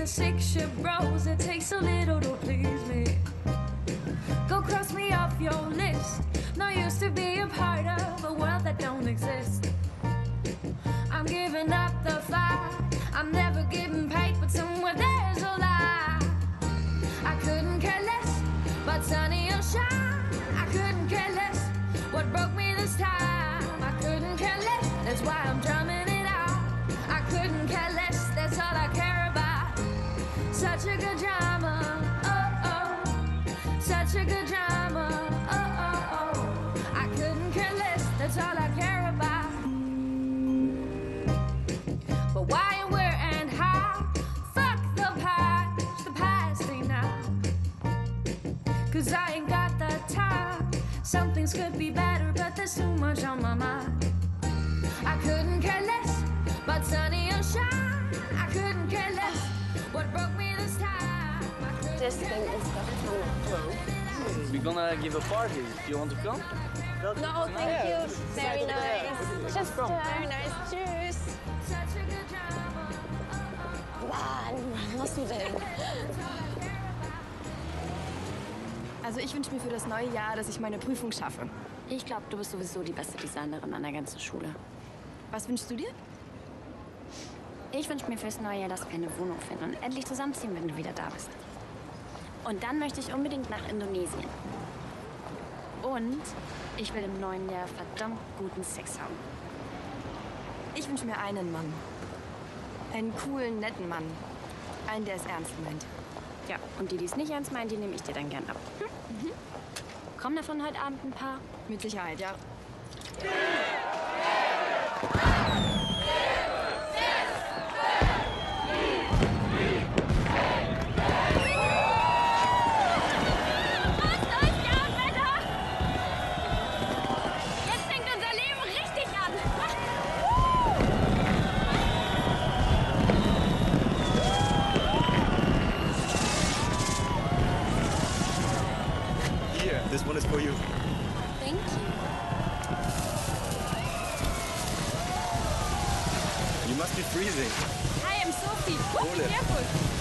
a sick ship rose, it takes so little to please me. Go cross me off your list. No use to be a part of a world that don't exist. I'm giving up the fight. I'm never getting paid, but somewhere there's a lie. I couldn't care less, but sunny or shine. I couldn't care less. What broke me this time? I couldn't care less. That's why I'm drumming it out. I couldn't care less. That's all I care about. Such a good drama. Oh oh. Such a good drama. Oh oh oh. I couldn't care less. That's all I care about. But why and where and how? Fuck the past ain't now. 'Cause I ain't got the time. Some things could be better, but there's too much on my mind. I couldn't care less, but sunny or shine. I couldn't care less. What broke me this time? This thing is definitely We're gonna give a party. You want to come? No, thank you. Very nice. Just very nice. Tschüss. Such a good drama. Mann, was machst du denn? Also ich wünsche mir für das neue Jahr, dass ich meine Prüfung schaffe. Ich glaube, du bist sowieso die beste Designerin an der ganzen Schule. Was wünschst du dir? Ich wünsche mir fürs neue Jahr, dass wir eine Wohnung finden und endlich zusammenziehen, wenn du wieder da bist. Und dann möchte ich unbedingt nach Indonesien. Und ich will im neuen Jahr verdammt guten Sex haben. Ich wünsche mir einen Mann. Einen coolen, netten Mann. Einen, der es ernst meint. Ja, und die, die es nicht ernst meinen, die nehme ich dir dann gern ab. Hm? Kommen davon heute Abend ein paar? Mit Sicherheit, ja. This one is for you. Thank you. You must be freezing. Hi, I'm Sophie. Oh, Ole. careful.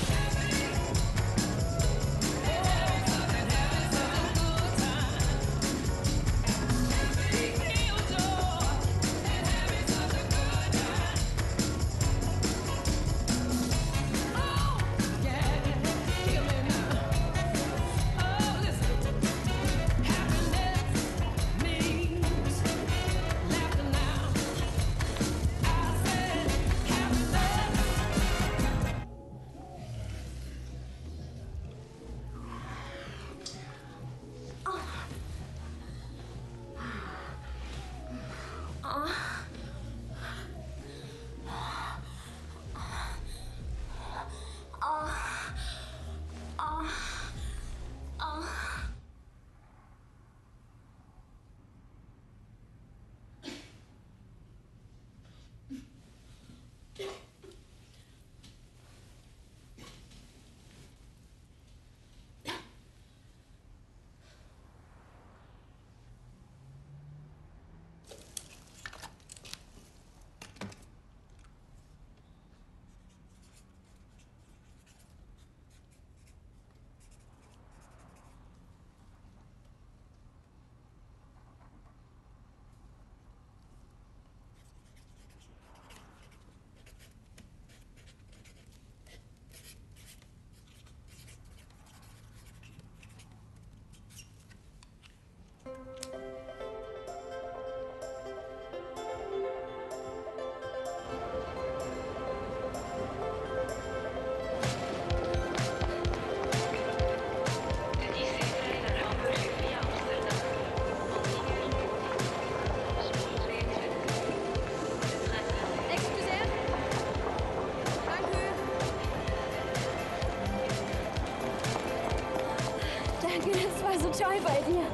Das war so toll bei dir.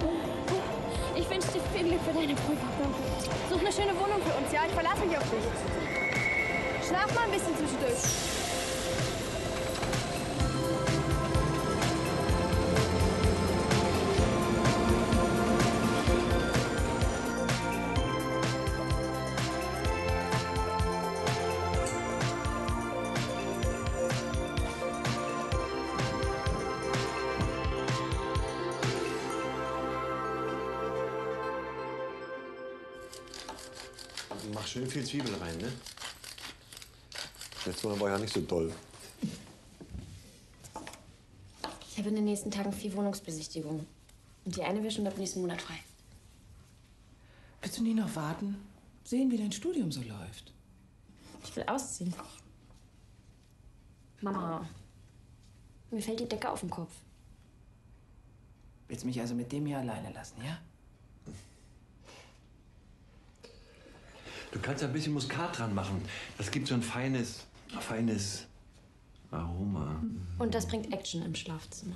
Ich wünsche dir viel Glück für deine Prüfung. Such eine schöne Wohnung für uns, ja? Ich verlasse mich auf dich. Schlaf mal ein bisschen zwischendurch. Mach schön viel Zwiebel rein, ne? Letztes Mal war ja nicht so toll. Ich habe in den nächsten Tagen 4 Wohnungsbesichtigungen. Und die eine wäre schon ab nächsten Monat frei. Willst du nie noch warten? Sehen, wie dein Studium so läuft. Ich will ausziehen. Mama, mir fällt die Decke auf den Kopf. Willst du mich also mit dem hier alleine lassen, ja? Du kannst ein bisschen Muskat dran machen. Das gibt so ein feines Aroma. Und das bringt Action im Schlafzimmer.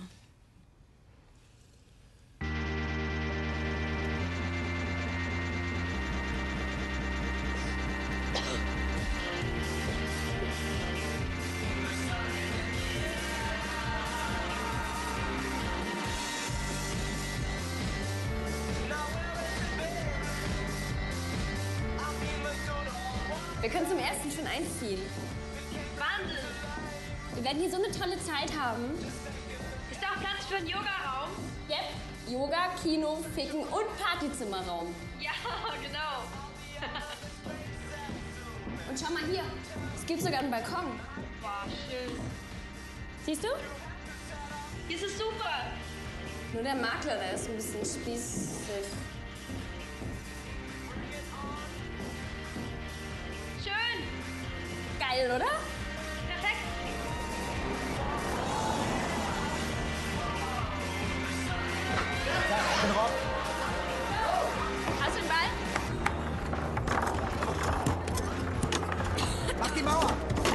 Wir können zum ersten schon einziehen. Wahnsinn! Wir werden hier so eine tolle Zeit haben. Ist da auch Platz für einen Yoga-Raum? Yep. Yoga, Kino, Ficken und Partyzimmerraum. Ja, genau. Und schau mal hier. Es gibt sogar einen Balkon. Boah, schön. Siehst du? Hier ist es super. Nur der Makler, der ist ein bisschen spießig. Schön. Geil, oder? Perfekt. Hast du den Ball? Mach die Mauer!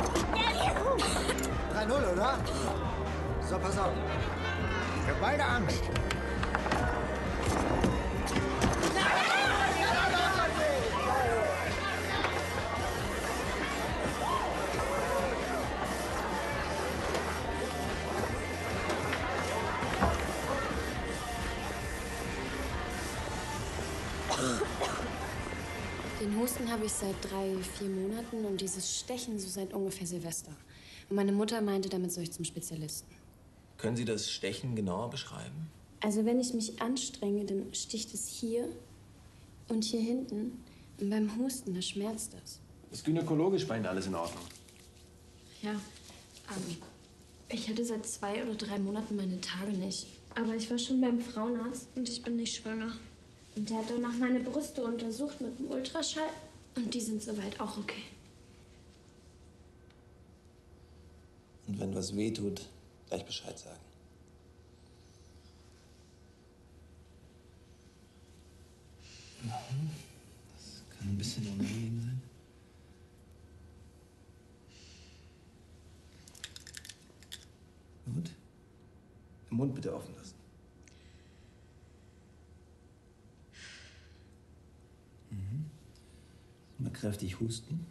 3-0, oder? So, pass auf. Wir haben beide Angst. Den Husten habe ich seit 3-4 Monaten und dieses Stechen so seit ungefähr Silvester. Und meine Mutter meinte, damit soll ich zum Spezialisten. Können Sie das Stechen genauer beschreiben? Also wenn ich mich anstrenge, dann sticht es hier und hier hinten. Und beim Husten, da schmerzt das. Ist gynäkologisch bei Ihnen alles in Ordnung? Ja, ich hatte seit 2 oder 3 Monaten meine Tage nicht. Aber ich war schon beim Frauenarzt und ich bin nicht schwanger. Und der hat danach meine Brüste untersucht mit dem Ultraschall. Und die sind soweit auch okay. Und wenn was weh tut, gleich Bescheid sagen. Das kann ein bisschen unangenehm sein. Gut. Den Mund bitte offen lassen. Mal kräftig husten.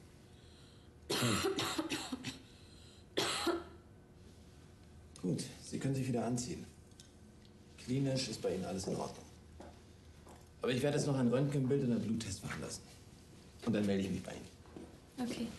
Gut, Sie können sich wieder anziehen. Klinisch ist bei Ihnen alles in Ordnung. Aber ich werde jetzt noch ein Röntgenbild und einen Bluttest machen lassen. Und dann melde ich mich bei Ihnen. Okay.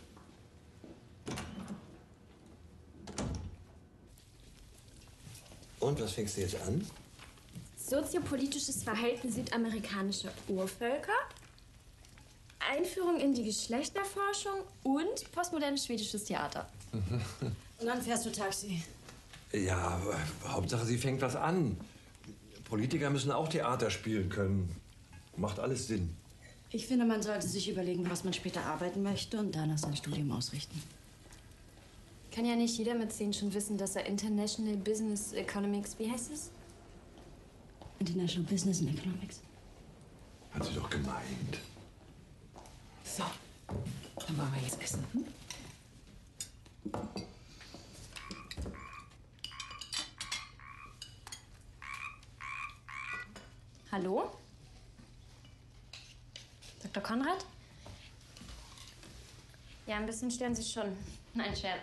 Und was fängst du jetzt an? Soziopolitisches Verhalten südamerikanischer Urvölker, Einführung in die Geschlechterforschung und postmodernes schwedisches Theater. Und dann fährst du Taxi. Ja, aber Hauptsache, sie fängt was an. Politiker müssen auch Theater spielen können. Macht alles Sinn. Ich finde, man sollte sich überlegen, was man später arbeiten möchte und danach sein Studium ausrichten. Kann ja nicht jeder mit 10 schon wissen, dass er International Business Economics, wie heißt es? International Business and Economics. Hat sie doch gemeint. So, dann wollen wir jetzt essen. Hm? Hallo? Dr. Konrad? Ja, ein bisschen stören Sie schon. Nein, Scherz.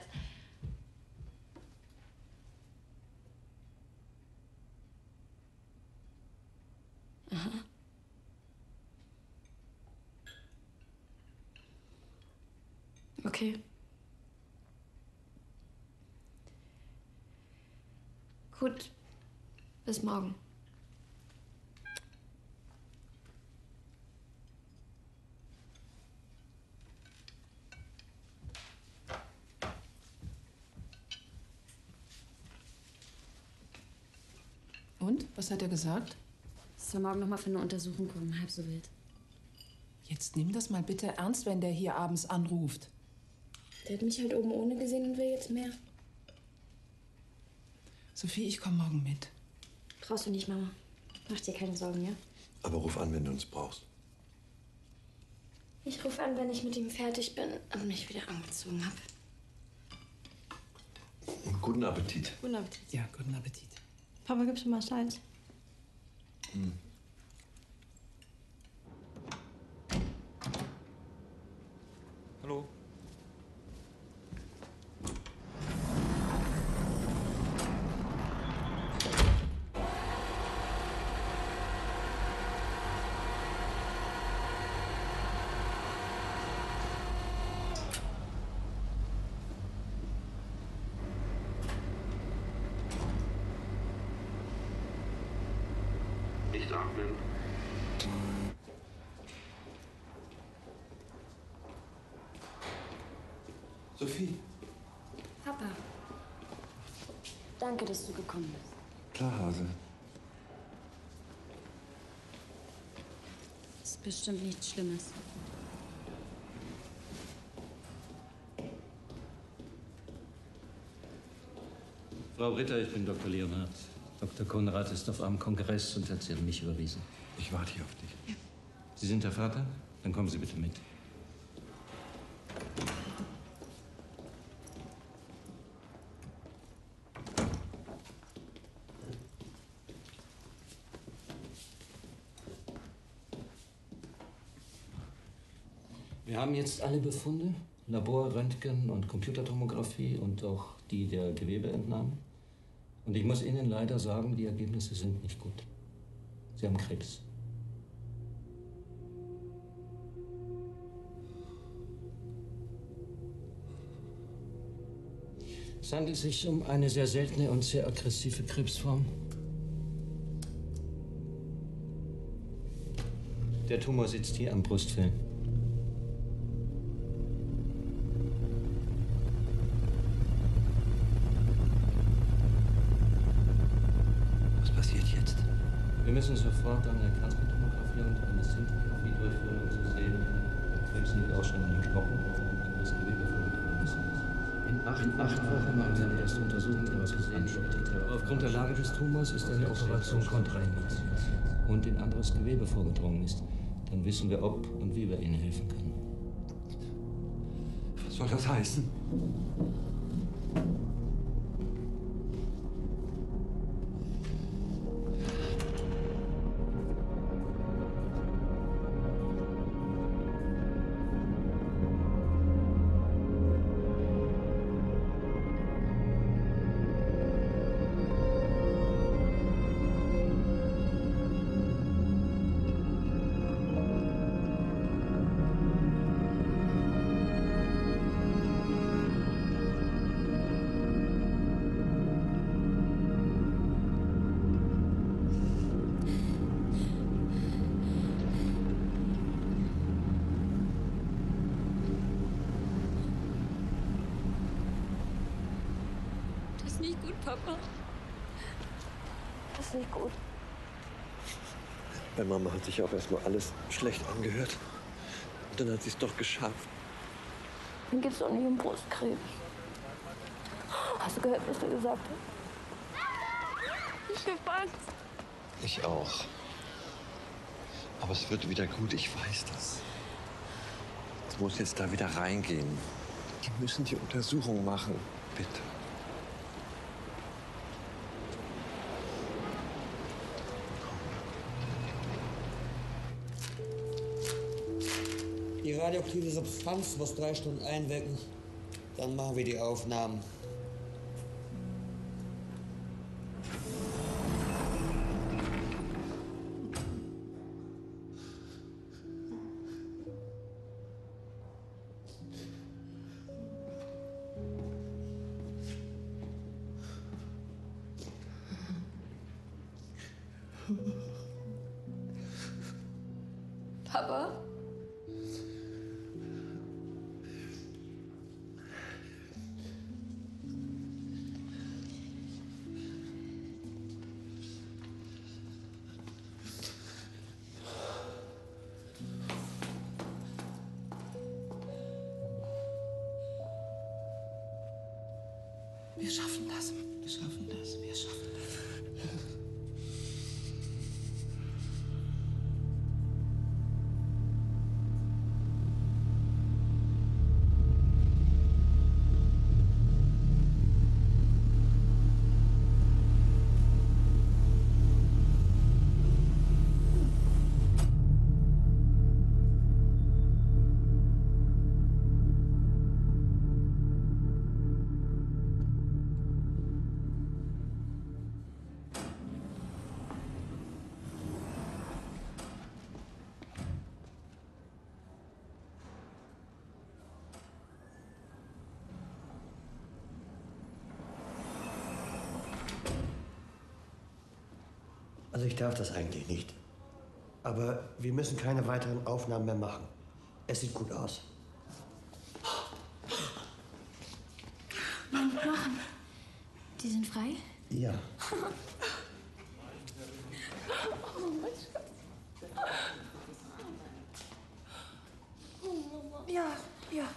Aha. Okay. Gut. Bis morgen. Und? Was hat er gesagt? Ich soll morgen noch mal für eine Untersuchung kommen, halb so wild. Jetzt nimm das mal bitte ernst, wenn der hier abends anruft. Der hat mich halt oben ohne gesehen und will jetzt mehr. Sophie, ich komme morgen mit. Brauchst du nicht, Mama. Mach dir keine Sorgen, ja? Aber ruf an, wenn du uns brauchst. Ich rufe an, wenn ich mit ihm fertig bin und mich wieder angezogen habe. Und guten Appetit. Guten Appetit. Ja, guten Appetit. Papa, gibst du mal Salz? Hallo. Nicht atmen. Sophie. Papa. Danke, dass du gekommen bist. Klar, Hase. Ist bestimmt nichts Schlimmes. Frau Ritter, ich bin Dr. Leonhardt. Dr. Konrad ist auf einem Kongress und hat Sie an mich überwiesen. Ich warte hier auf dich. Ja. Sie sind der Vater? Dann kommen Sie bitte mit. Wir haben jetzt alle Befunde, Labor, Röntgen und Computertomographie und auch die der Gewebeentnahme. Und ich muss Ihnen leider sagen, die Ergebnisse sind nicht gut. Sie haben Krebs. Es handelt sich um eine sehr seltene und sehr aggressive Krebsform. Der Tumor sitzt hier am Brustfell. Was passiert jetzt? Wir müssen sofort eine Plasmatomographie und eine Szintigraphie durchführen, um zu sehen, ob Krebs nicht auch schon in den Knochen und anderes Gewebe vorgedrungen ist. In acht Wochen haben wir die erste Untersuchung etwas gesehen. Aufgrund der Lage des Tumors ist eine Operation kontraindiziert und in anderes Gewebe vorgedrungen ist. Dann wissen wir, ob und wie wir Ihnen helfen können. Was soll das heißen? Das ist nicht gut, Papa. Das ist nicht gut. Bei Mama hat sich auch erstmal alles schlecht angehört. Und dann hat sie es doch geschafft. Mir geht's doch nicht um Brustkrebs. Hast du gehört, was er gesagt hat? Ich hab Angst. Ich auch. Aber es wird wieder gut, ich weiß das. Du musst jetzt da wieder reingehen. Die müssen die Untersuchung machen, bitte. Die radioaktive Substanz muss 3 Stunden einwirken. Dann machen wir die Aufnahmen. Papa? Wir schaffen das. Wir schaffen das. Wir schaffen das. Also ich darf das eigentlich nicht. Aber wir müssen keine weiteren Aufnahmen mehr machen. Es sieht gut aus. Meine Knochen. Die sind frei? Ja. Oh, mein Schatz. Oh, Mama. Ja, ja.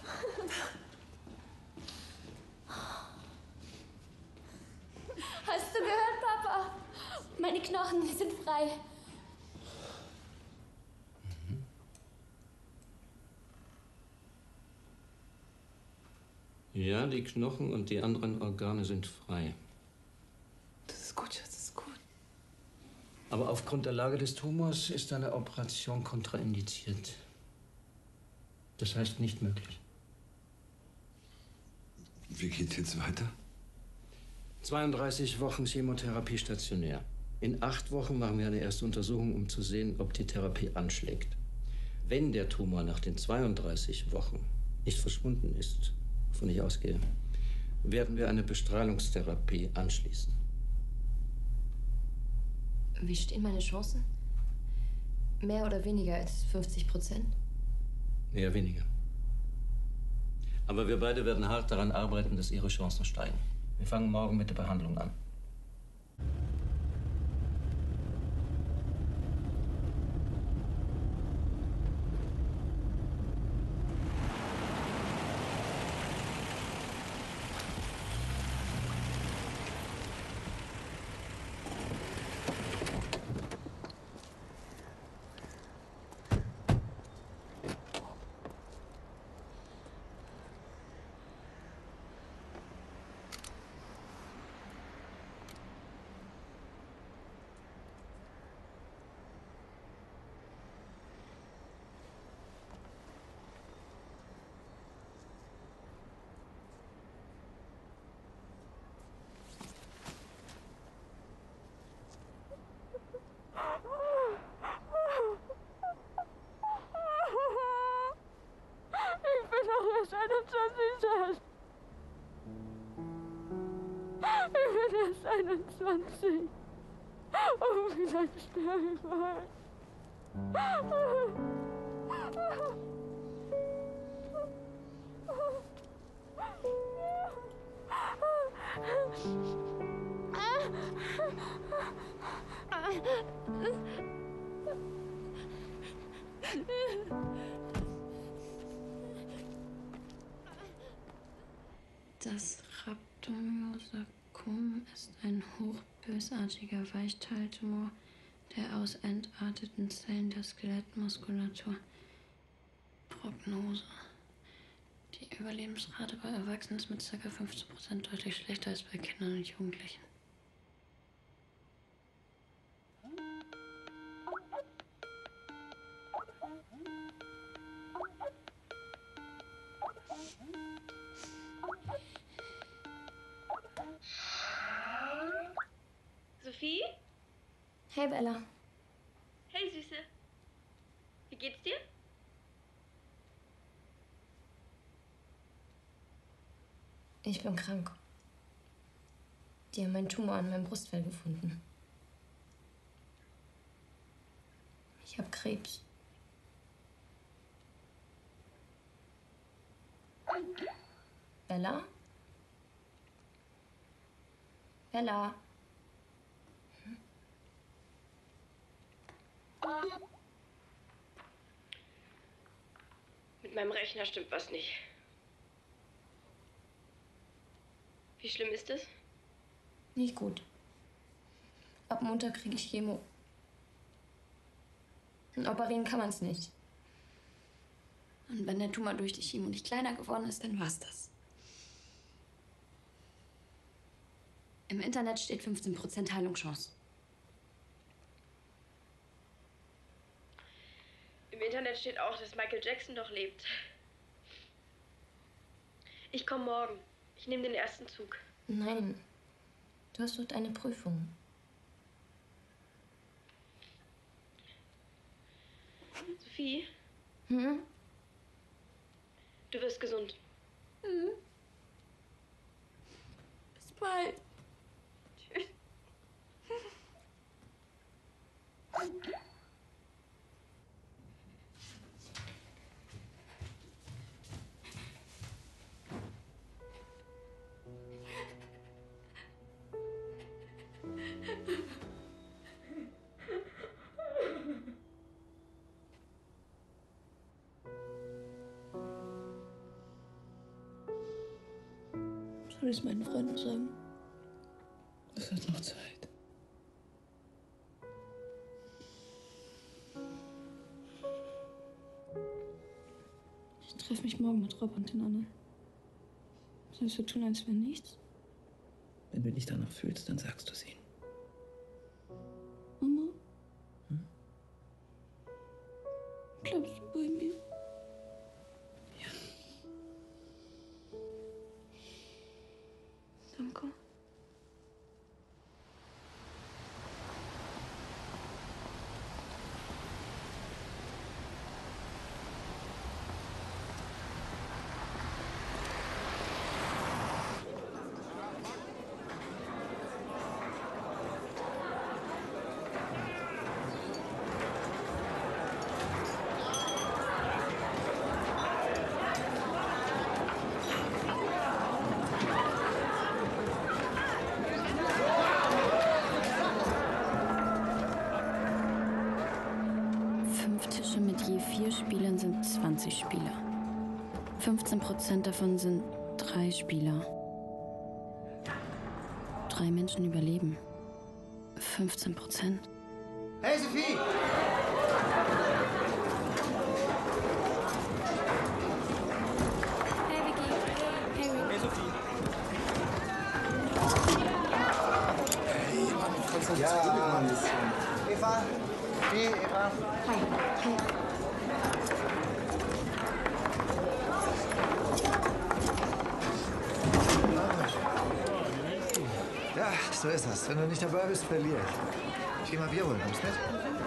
Hast du gehört, Papa? Meine Knochen, die sind frei. Ja, die Knochen und die anderen Organe sind frei. Das ist gut, Schatz, das ist gut. Aber aufgrund der Lage des Tumors ist eine Operation kontraindiziert. Das heißt nicht möglich. Wie geht's jetzt weiter? 32 Wochen Chemotherapie stationär. In 8 Wochen machen wir eine erste Untersuchung, um zu sehen, ob die Therapie anschlägt. Wenn der Tumor nach den 32 Wochen nicht verschwunden ist, wovon ich ausgehe, werden wir eine Bestrahlungstherapie anschließen. Wie stehen meine Chancen? Mehr oder weniger als 50%? Eher weniger. Aber wir beide werden hart daran arbeiten, dass Ihre Chancen steigen. Wir fangen morgen mit der Behandlung an. Ich bin doch erst 21. Ich bin erst 21. Und vielleicht sterbe ich mal. Das Rhabdomyosarkom ist ein hochbösartiger Weichteiltumor, der aus entarteten Zellen der Skelettmuskulatur. Prognose. Die Überlebensrate bei Erwachsenen ist mit ca. 15% deutlich schlechter als bei Kindern und Jugendlichen. Sophie? Hey, Bella. Hey, Süße. Wie geht's dir? Ich bin krank. Die haben meinen Tumor an meinem Brustfell gefunden. Ich habe Krebs. Bella? Bella? Mit meinem Rechner stimmt was nicht. Wie schlimm ist es? Nicht gut. Ab Montag kriege ich Chemo. Und operieren kann man es nicht. Und wenn der Tumor durch die Chemo nicht kleiner geworden ist, dann war's das. Im Internet steht 15% Heilungschance. Im Internet steht auch, dass Michael Jackson doch lebt. Ich komme morgen. Ich nehme den ersten Zug. Nein. Du hast dort eine Prüfung. Sophie, Hm? du wirst gesund. Bis bald. Tschüss. Soll ich es meinen Freunden sagen? Es hat noch Zeit. Ich treffe mich morgen mit Rob und den anderen. Sollst du tun, als wäre nichts? Wenn du dich danach fühlst, dann sagst du es ihnen. Mama? Bleibst du bei mir? Danke. Mit je 4 Spielern sind 20 Spieler. 15% davon sind 3 Spieler. 3 Menschen überleben. 15%. Hey, Sophie! Hey, Vicky. Hey, Rick. Hey, Sophie. Hey, Mann, konzentrier dich mal ein bisschen. Eva! Hey, Eva! Hi. Hi. Ja, so ist das. Wenn du nicht dabei bist, verliere ich. Ich geh mal Bier holen. Kommst mit?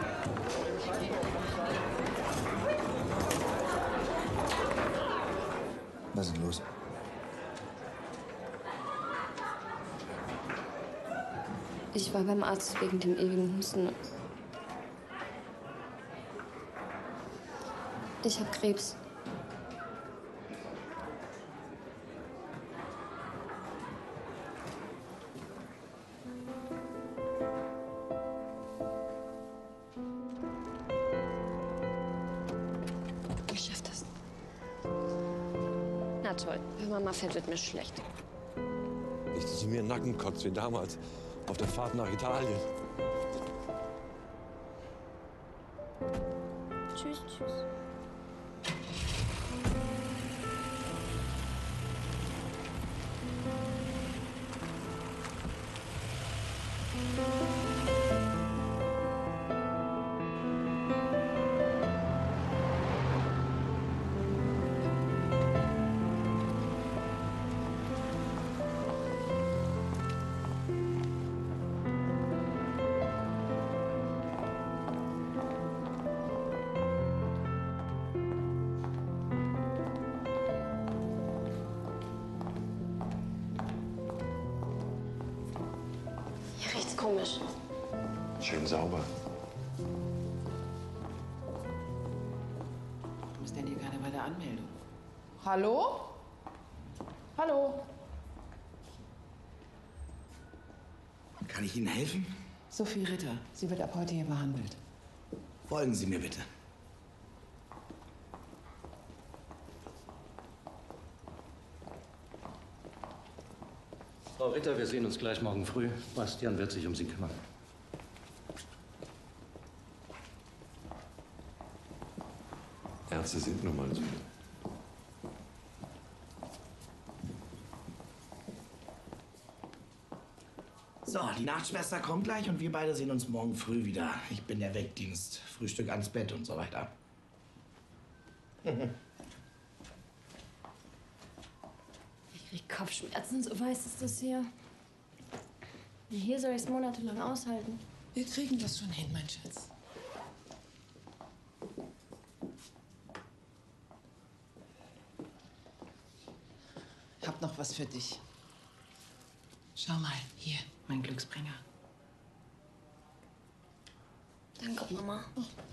Was ist denn los? Ich war beim Arzt wegen dem ewigen Husten. Ich habe Krebs. Ich schaff das. Na toll, wenn Mama fällt, wird mir schlecht. Nicht, dass du mir in den Nacken kotzt wie damals auf der Fahrt nach Italien. Tschüss, tschüss. Hier riecht's komisch. Schön sauber. Warum ist denn hier keiner bei der Anmeldung? Hallo? Hallo? Kann ich Ihnen helfen? Sophie Ritter. Sie wird ab heute hier behandelt. Folgen Sie mir bitte. Frau Ritter, wir sehen uns gleich morgen früh. Bastian wird sich um Sie kümmern. Ärzte sind nun mal so. So, die Nachtschwester kommt gleich und wir beide sehen uns morgen früh wieder. Ich bin der Wegdienst, Frühstück ans Bett und so weiter. Ich krieg Kopfschmerzen, so weiß ist das hier. Hier soll ich es monatelang aushalten. Wir kriegen das schon hin, mein Schatz. Ich hab noch was für dich. Schau mal, hier, mein Glücksbringer. Danke, Mama.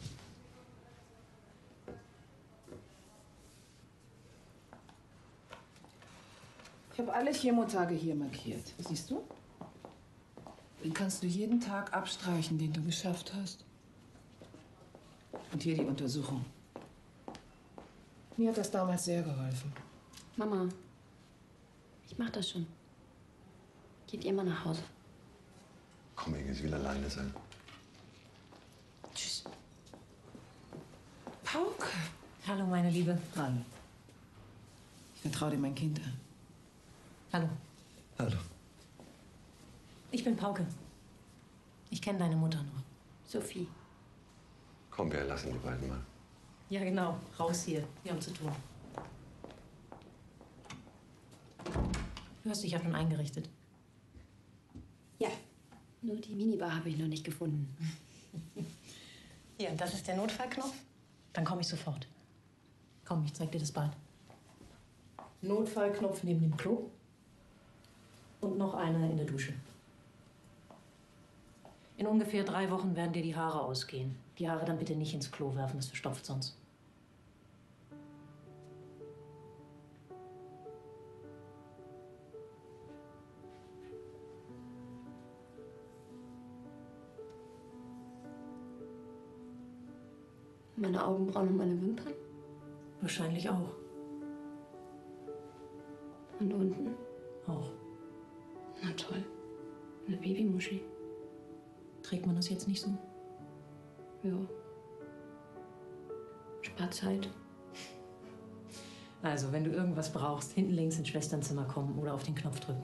Ich habe alle Chemotage hier markiert. Siehst du? Den kannst du jeden Tag abstreichen, den du geschafft hast. Und hier die Untersuchung. Mir hat das damals sehr geholfen. Mama, ich mach das schon. Geht ihr mal nach Hause. Komm, Inge, sie will alleine sein. Tschüss. Pauke. Hallo, meine Liebe. Hallo. Ich vertraue dir mein Kind an. Hallo. Hallo. Ich bin Pauke. Ich kenne deine Mutter nur. Sophie. Komm, wir lassen die beiden mal. Ja, genau. Raus hier. Wir haben zu tun. Du hast dich ja schon eingerichtet. Ja, nur die Minibar habe ich noch nicht gefunden. Hier, das ist der Notfallknopf. Dann komme ich sofort. Komm, ich zeig dir das Bad. Notfallknopf neben dem Klo. Und noch einer in der Dusche. In ungefähr 3 Wochen werden dir die Haare ausgehen. Die Haare dann bitte nicht ins Klo werfen, das verstopft sonst. Meine Augenbrauen und meine Wimpern? Wahrscheinlich auch. Und unten? Auch. Na toll. Eine Babymuschi. Trägt man das jetzt nicht so? Ja. Spart Zeit. Also, wenn du irgendwas brauchst, hinten links ins Schwesternzimmer kommen oder auf den Knopf drücken.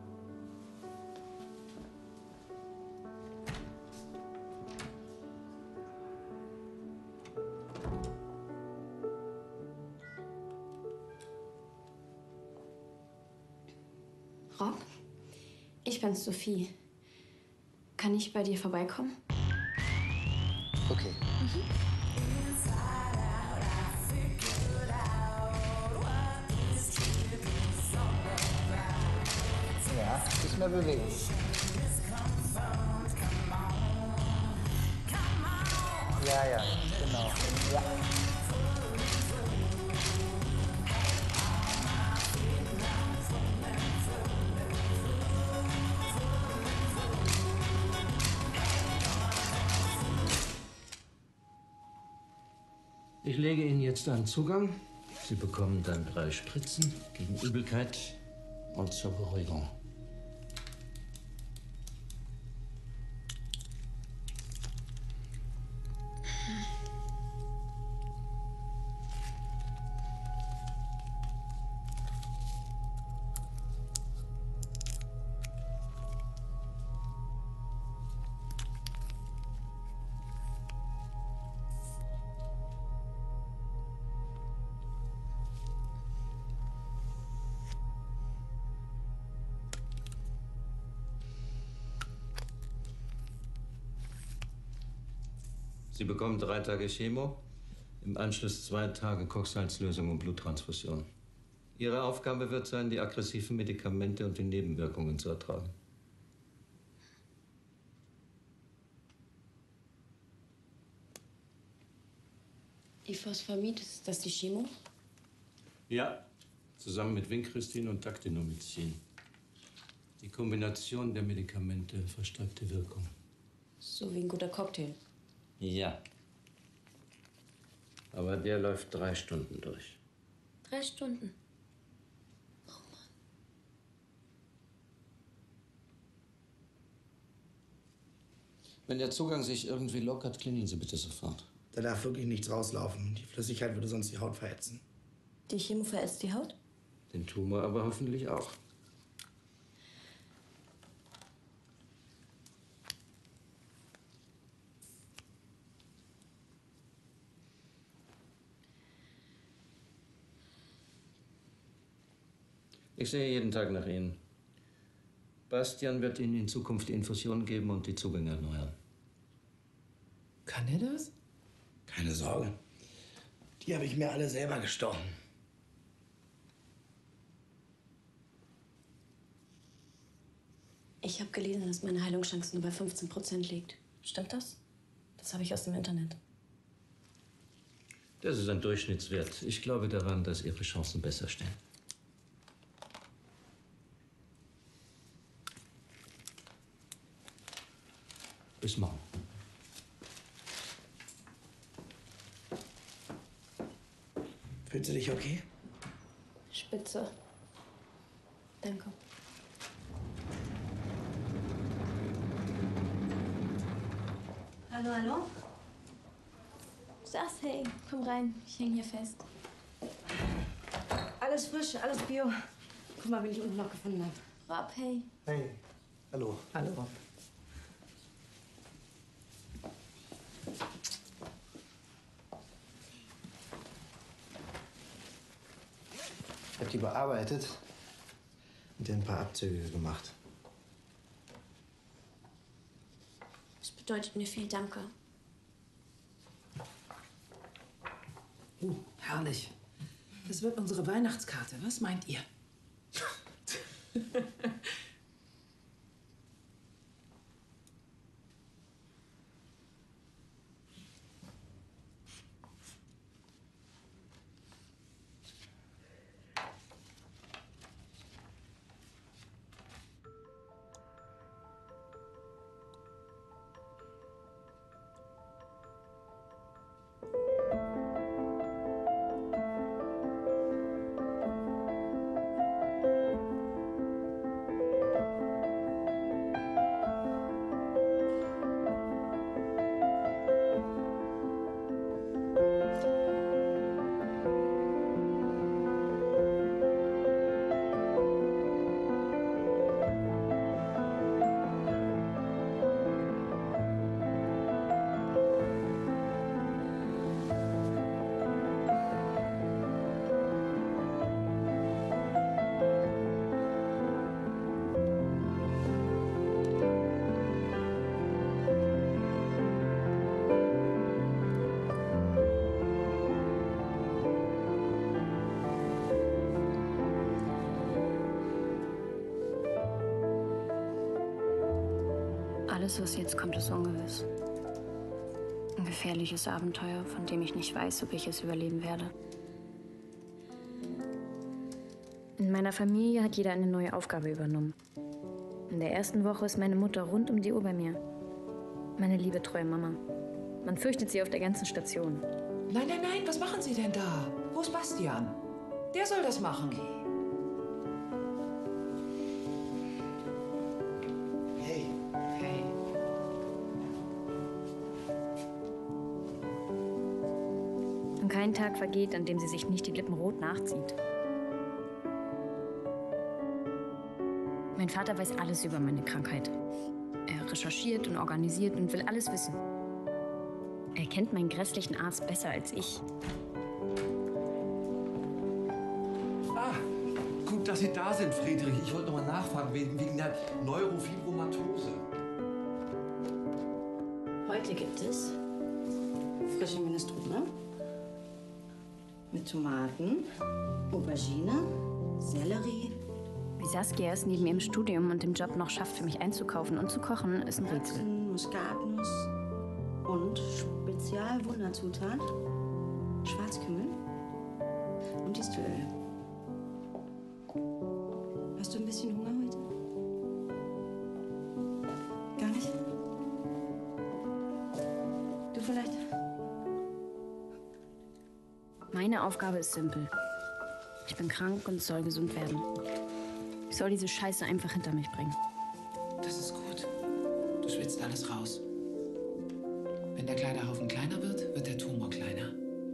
Rob, ich bin's, Sophie. Kann ich bei dir vorbeikommen? Okay. Ja, nicht mehr bewegen. Ja, ja, genau. Ja. Ich lege Ihnen jetzt einen Zugang. Sie bekommen dann 3 Spritzen gegen Übelkeit und zur Beruhigung. Sie bekommen 3 Tage Chemo, im Anschluss 2 Tage Kochsalzlösung und Bluttransfusion. Ihre Aufgabe wird sein, die aggressiven Medikamente und die Nebenwirkungen zu ertragen. Ifosfamid, ist das die Chemo? Ja, zusammen mit Vincristine und Actinomycin. Die Kombination der Medikamente verstärkt die Wirkung. So wie ein guter Cocktail. Ja. Aber der läuft 3 Stunden durch. 3 Stunden. Wenn der Zugang sich irgendwie lockert, klingeln Sie bitte sofort. Da darf wirklich nichts rauslaufen. Die Flüssigkeit würde sonst die Haut verhetzen. Die Chemo verätzt die Haut? Den Tumor aber hoffentlich auch. Ich sehe jeden Tag nach Ihnen. Bastian wird Ihnen in Zukunft die Infusion geben und die Zugänge erneuern. Kann er das? Keine Sorge. Die habe ich mir alle selber gestochen. Ich habe gelesen, dass meine Heilungschance nur bei 15% liegt. Stimmt das? Das habe ich aus dem Internet. Das ist ein Durchschnittswert. Ich glaube daran, dass Ihre Chancen besser stehen. Bis morgen. Fühlst du dich okay? Spitze. Danke. Hallo, hallo? Sag's, hey, komm rein. Ich häng hier fest. Alles frisch, alles bio. Guck mal, wen ich unten noch gefunden habe. Rob, hey. Hey, hallo. Hallo, Rob. Ich habe die bearbeitet und dir ein paar Abzüge gemacht. Das bedeutet mir viel Danke. Herrlich. Das wird unsere Weihnachtskarte. Was meint ihr? Alles, was jetzt kommt, ist ungewiss. Ein gefährliches Abenteuer, von dem ich nicht weiß, ob ich es überleben werde. In meiner Familie hat jeder eine neue Aufgabe übernommen. In der ersten Woche ist meine Mutter rund um die Uhr bei mir. Meine liebe, treue Mama. Man fürchtet sie auf der ganzen Station. Nein, nein, nein, was machen Sie denn da? Wo ist Bastian? Der soll das machen. Hey. Hey. Und kein Tag vergeht, an dem sie sich nicht die Lippen rot nachzieht. Mein Vater weiß alles über meine Krankheit. Er recherchiert und organisiert und will alles wissen. Er kennt meinen grässlichen Arzt besser als ich. Ah, gut, dass Sie da sind, Friedrich. Ich wollte noch mal nachfragen wegen der Neurofibromatose. Heute gibt es frische Minestrone mit Tomaten, Aubergine, Sellerie. Wie Saskia es neben ihrem Studium und dem Job noch schafft, für mich einzukaufen und zu kochen, ist ein Rätsel. Muskatnuss und Spezialwunderzutat Schwarzkümmel und Distelöl. Hast du ein bisschen Hunger heute? Gar nicht? Du vielleicht? Meine Aufgabe ist simpel. Ich bin krank und soll gesund werden. Ich soll diese Scheiße einfach hinter mich bringen. Das ist gut. Du schwitzt alles raus. Wenn der Kleiderhaufen kleiner wird, wird der Tumor kleiner.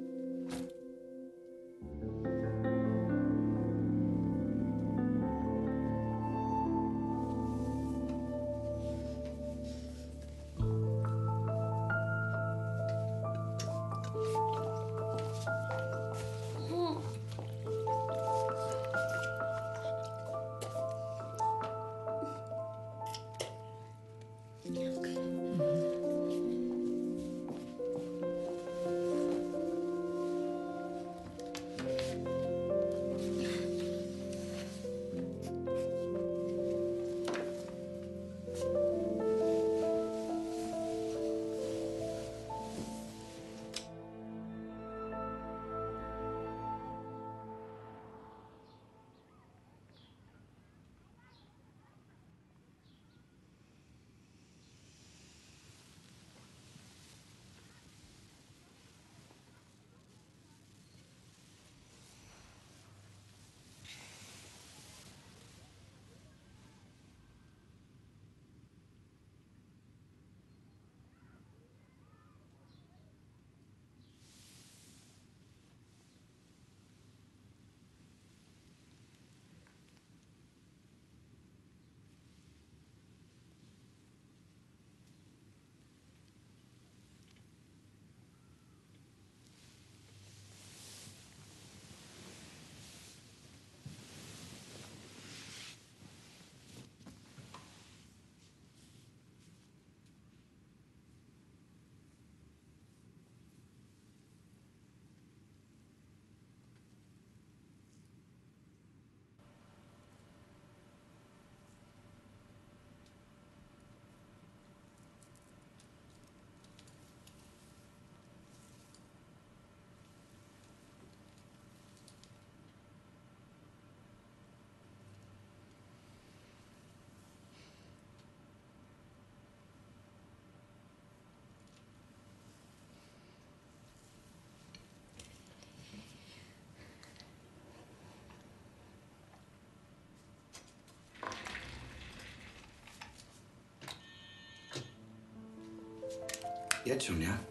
Jetzt schon, ja?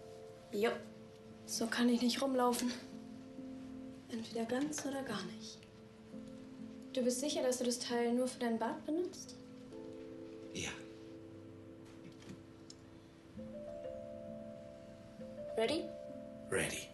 Jo, so kann ich nicht rumlaufen. Entweder ganz oder gar nicht. Du bist sicher, dass du das Teil nur für dein Bad benutzt? Ja. Ready? Ready.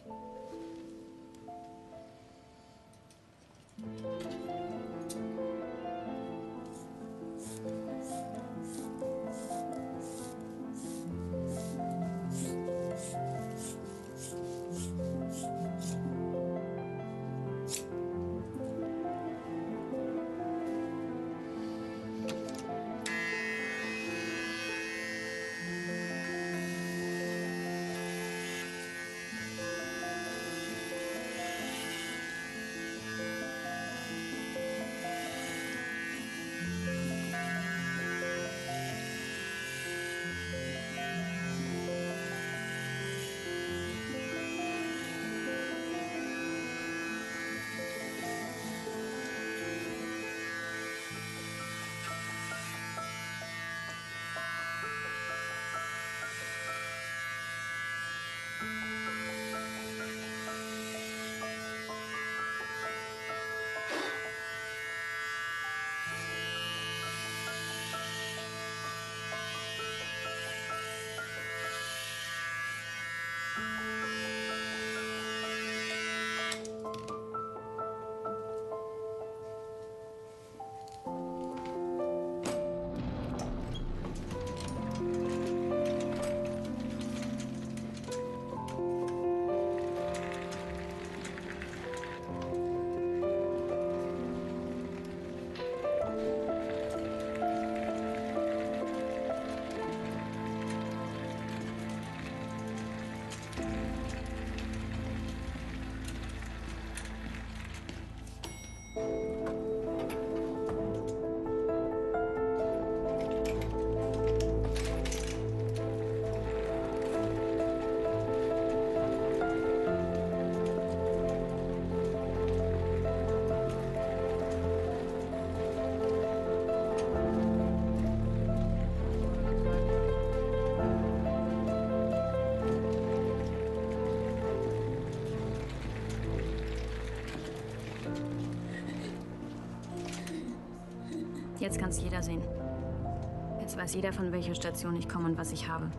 Jetzt kann es jeder sehen. Jetzt weiß jeder, von welcher Station ich komme und was ich habe.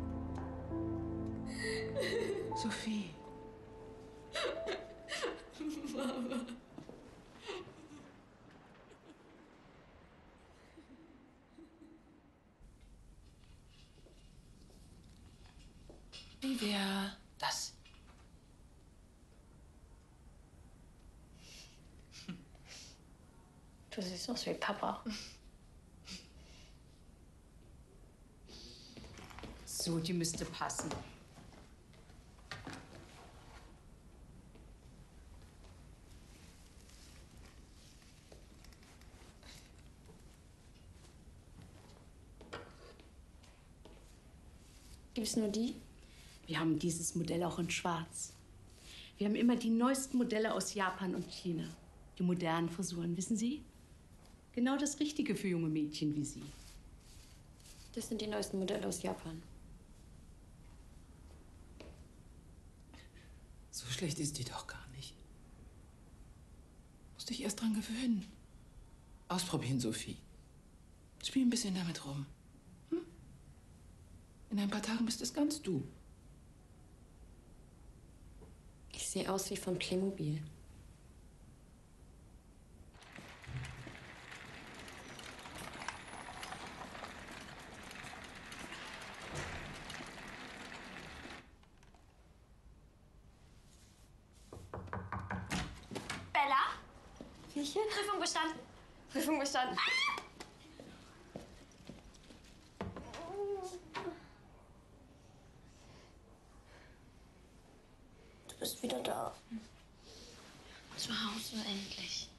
Sophie. Mama. Wie wäre das? Du siehst aus wie Papa. So, die müsste passen. Gibt's nur die? Wir haben dieses Modell auch in Schwarz. Wir haben immer die neuesten Modelle aus Japan und China. Die modernen Frisuren, wissen Sie? Genau das Richtige für junge Mädchen wie Sie. Das sind die neuesten Modelle aus Japan. So schlecht ist die doch gar nicht. Musst dich erst dran gewöhnen. Ausprobieren, Sophie. Spiel ein bisschen damit rum. Hm? In ein paar Tagen bist es ganz du. Ich sehe aus wie von Playmobil. Bella? Vierchen? Prüfung bestanden. Prüfung bestanden. Du bist wieder da. Zu Hause endlich.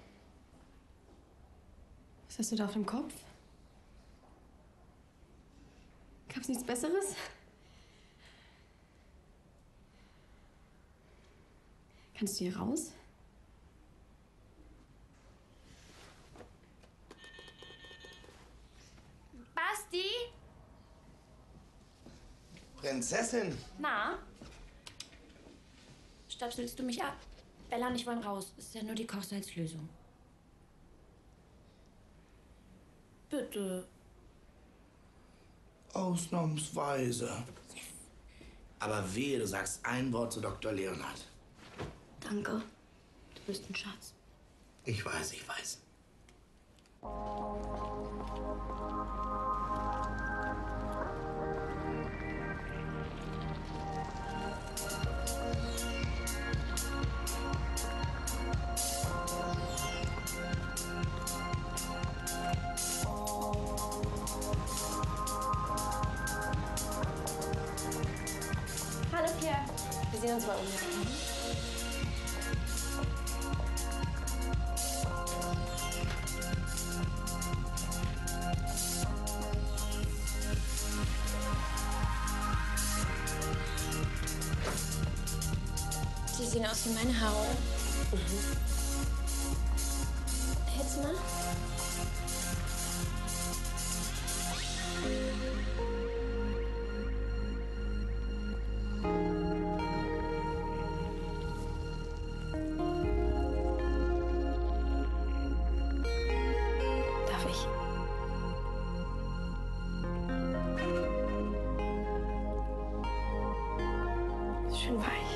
Was hast du da auf dem Kopf? Gab's nichts Besseres? Kannst du hier raus? Basti? Prinzessin? Na? Stöpselst du mich ab? Bella und ich wollen raus. Es ist ja nur die Kochsalzlösung. Bitte. Ausnahmsweise. Aber wehe, du sagst ein Wort zu Dr. Leonhard. Danke. Du bist ein Schatz. Ich weiß, ich weiß. Hallo Pierre. Wir sehen uns mal um. Die sehen aus wie meine Haare, oder? Hältst du mal? Darf ich? Ist schön weich.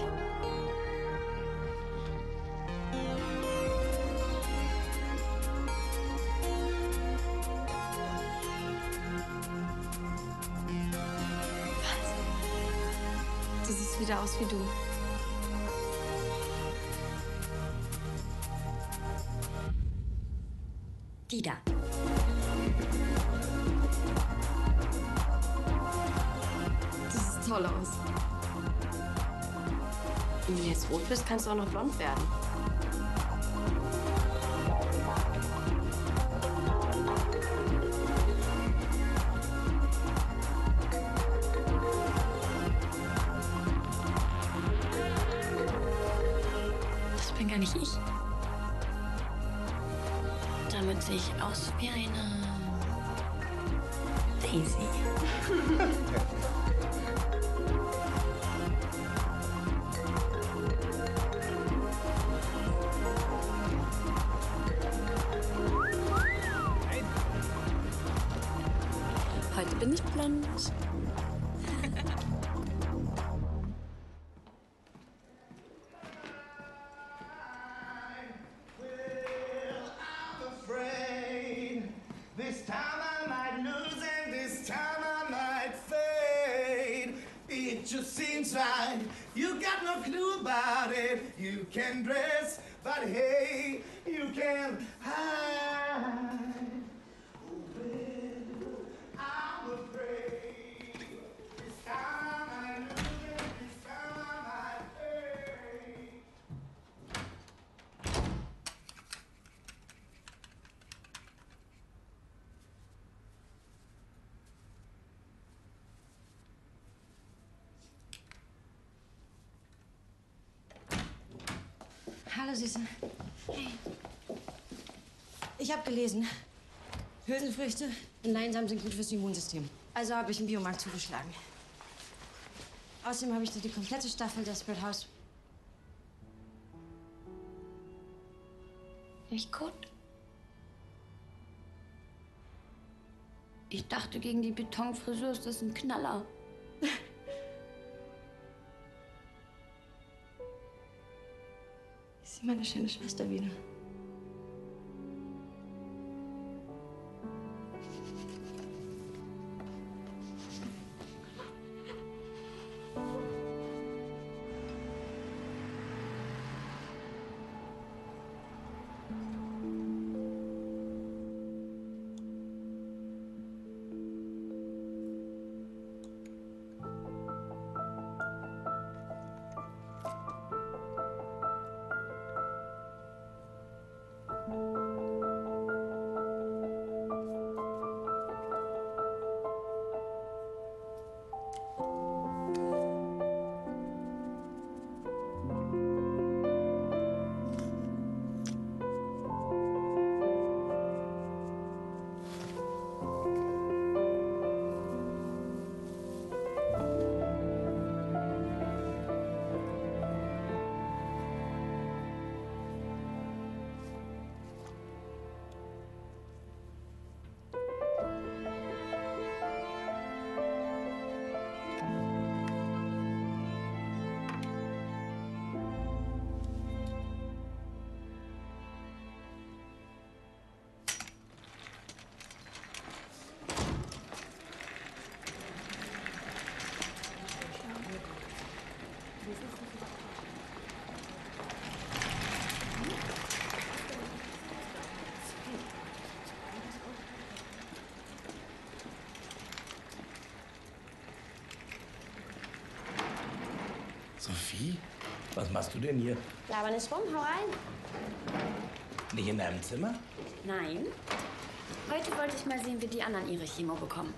Du siehst wieder aus wie du. Die da. Du siehst toll aus. Wenn du jetzt rot bist, kannst du auch noch blond werden. Das bin gar nicht ich. Damit sehe ich aus wie eine Daisy. bin ich blond. This time I might lose and this time I might fade. It just seems like you got no clue about it. You can dress, but hey, you can hide. I'm afraid. This time I might lose and this time I might fade. Hallo, Süße. Hey. Ich habe gelesen, Hülsenfrüchte und Leinsamen sind gut fürs Immunsystem. Also habe ich einen Biomarkt zugeschlagen. Außerdem habe ich dir die komplette Staffel Desperate House. Nicht gut? Ich dachte, gegen die Betonfrisur ist das ein Knaller. Ich sehe meine schöne Schwester wieder. Sophie, was machst du denn hier? Labern ist rum, hau rein. Nicht in deinem Zimmer? Nein. Heute wollte ich mal sehen, wie die anderen ihre Chemo bekommen.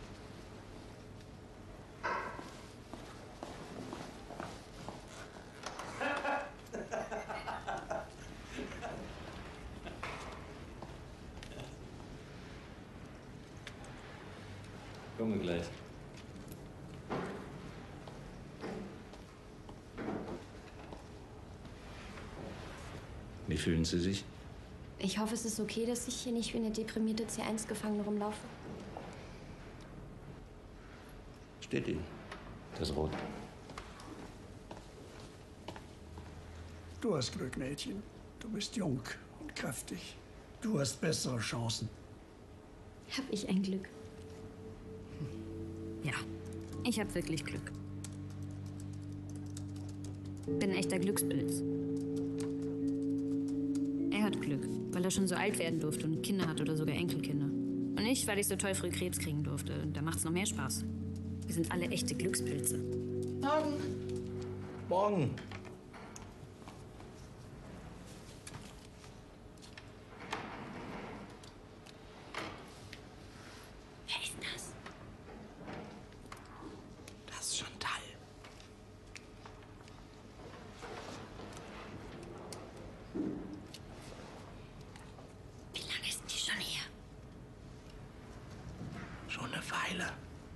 Komme gleich. Wie fühlen Sie sich? Ich hoffe, es ist okay, dass ich hier nicht wie eine deprimierte C1-Gefangene rumlaufe. Steht Ihnen. Das Rot. Du hast Glück, Mädchen. Du bist jung und kräftig. Du hast bessere Chancen. Hab ich ein Glück? Ja, ich hab wirklich Glück. Bin ein echter Glückspilz. Er hat Glück, weil er schon so alt werden durfte und Kinder hat oder sogar Enkelkinder. Und ich, weil ich so toll früh Krebs kriegen durfte. Da macht's noch mehr Spaß. Wir sind alle echte Glückspilze. Morgen. Morgen. Wer ist das? Das ist Chantal. Wie lange ist die schon hier? Schon eine Weile.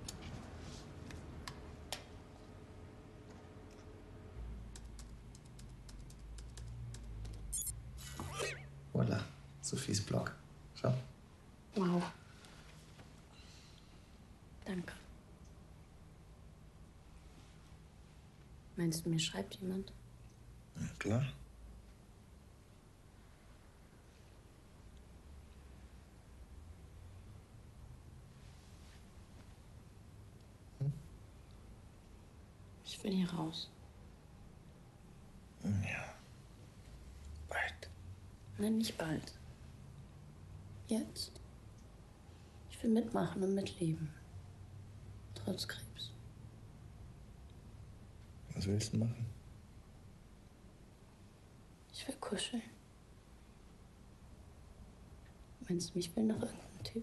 Voilà, Sophies Blog. Schau. Wow. Danke. Meinst du, mir schreibt jemand? Na klar. Ich will hier raus. Ja. Bald. Nein, nicht bald. Jetzt. Ich will mitmachen und mitleben. Trotz Krebs. Was willst du machen? Ich will kuscheln. Meinst du, mich will noch irgendein Typ?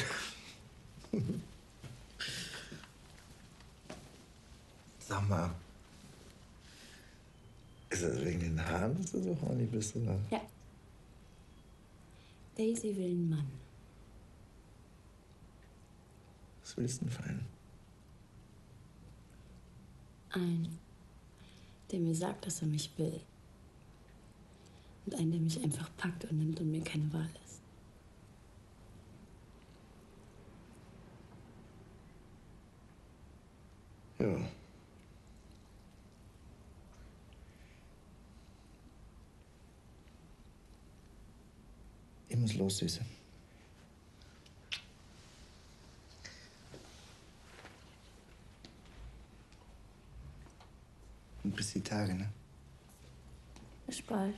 Sag mal. Ist das wegen den Haaren, dass du so horny bist, oder? Ja. Daisy will einen Mann. Was willst du denn für einen? Einen, der mir sagt, dass er mich will. Und einen, der mich einfach packt und nimmt und mir keine Wahl lässt. Ja. Ich muss los, Süße. Und bis die Tage, ne? Bis bald.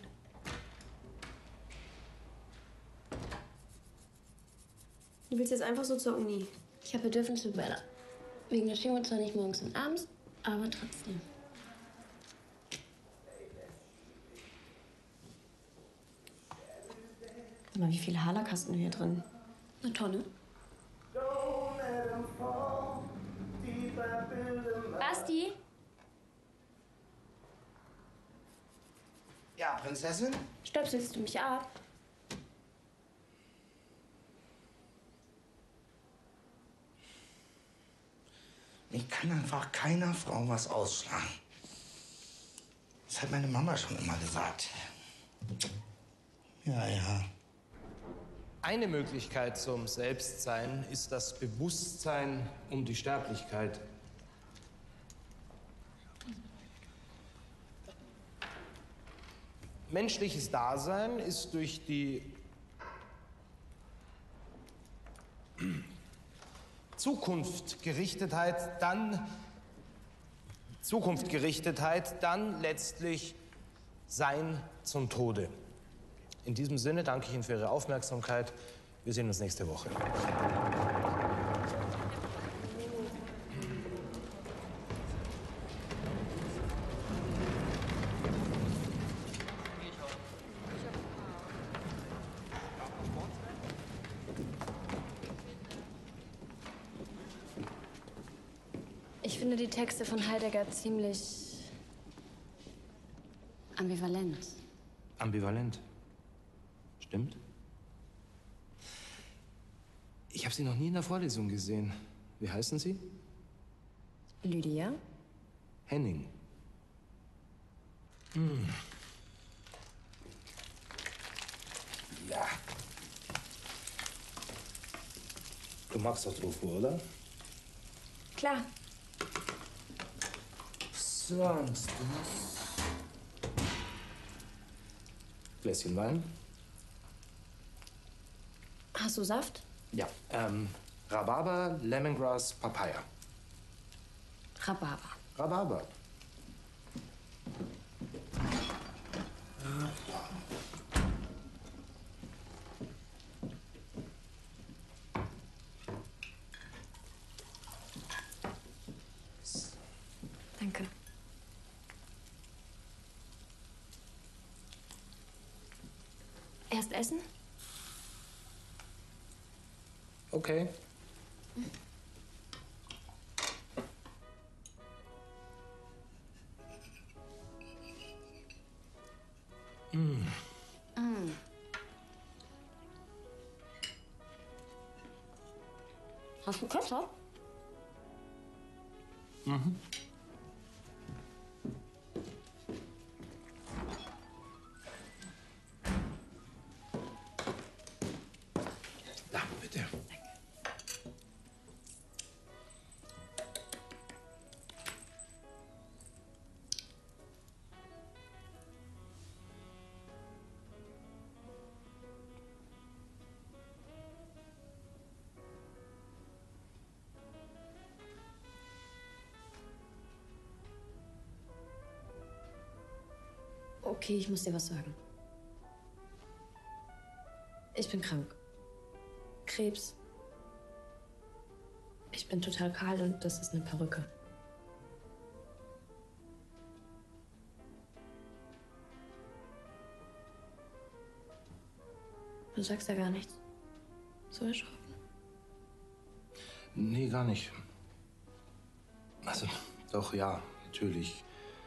Du willst jetzt einfach so zur Uni? Ich habe Bedürfnisse, Bella. Wegen der Chemo zwar nicht morgens und abends, aber trotzdem. Sag mal, wie viele Haarlack hast du hier drin? Eine Tonne. Basti? Ja, Prinzessin? Stöpselst du mich ab? Mir kann einfach keiner Frau was ausschlagen. Das hat meine Mama schon immer gesagt. Ja, ja. Eine Möglichkeit zum Selbstsein ist das Bewusstsein um die Sterblichkeit. Menschliches Dasein ist durch die Zukunftgerichtetheit dann letztlich Sein zum Tode. In diesem Sinne danke ich Ihnen für Ihre Aufmerksamkeit. Wir sehen uns nächste Woche. Ich finde die Texte von Heidegger ziemlich ambivalent. Ambivalent. Stimmt? Ich habe Sie noch nie in der Vorlesung gesehen. Wie heißen Sie? Lydia? Henning. Hm. Ja. Du magst doch Tofu, oder? Klar. Sonst Gläschen Wein? Hast du Saft? Ja. Rhabarber, Lemongrass, Papaya. Rhabarber. Rhabarber. Danke. Erst essen? Okay. Mm. Mm. Hast du Ketchup? Mhm. Da, bitte. Okay, ich muss dir was sagen. Ich bin krank. Krebs. Ich bin total kahl und das ist eine Perücke. Du sagst ja gar nichts. So erschrocken. Nee, gar nicht. Also, doch, ja, natürlich.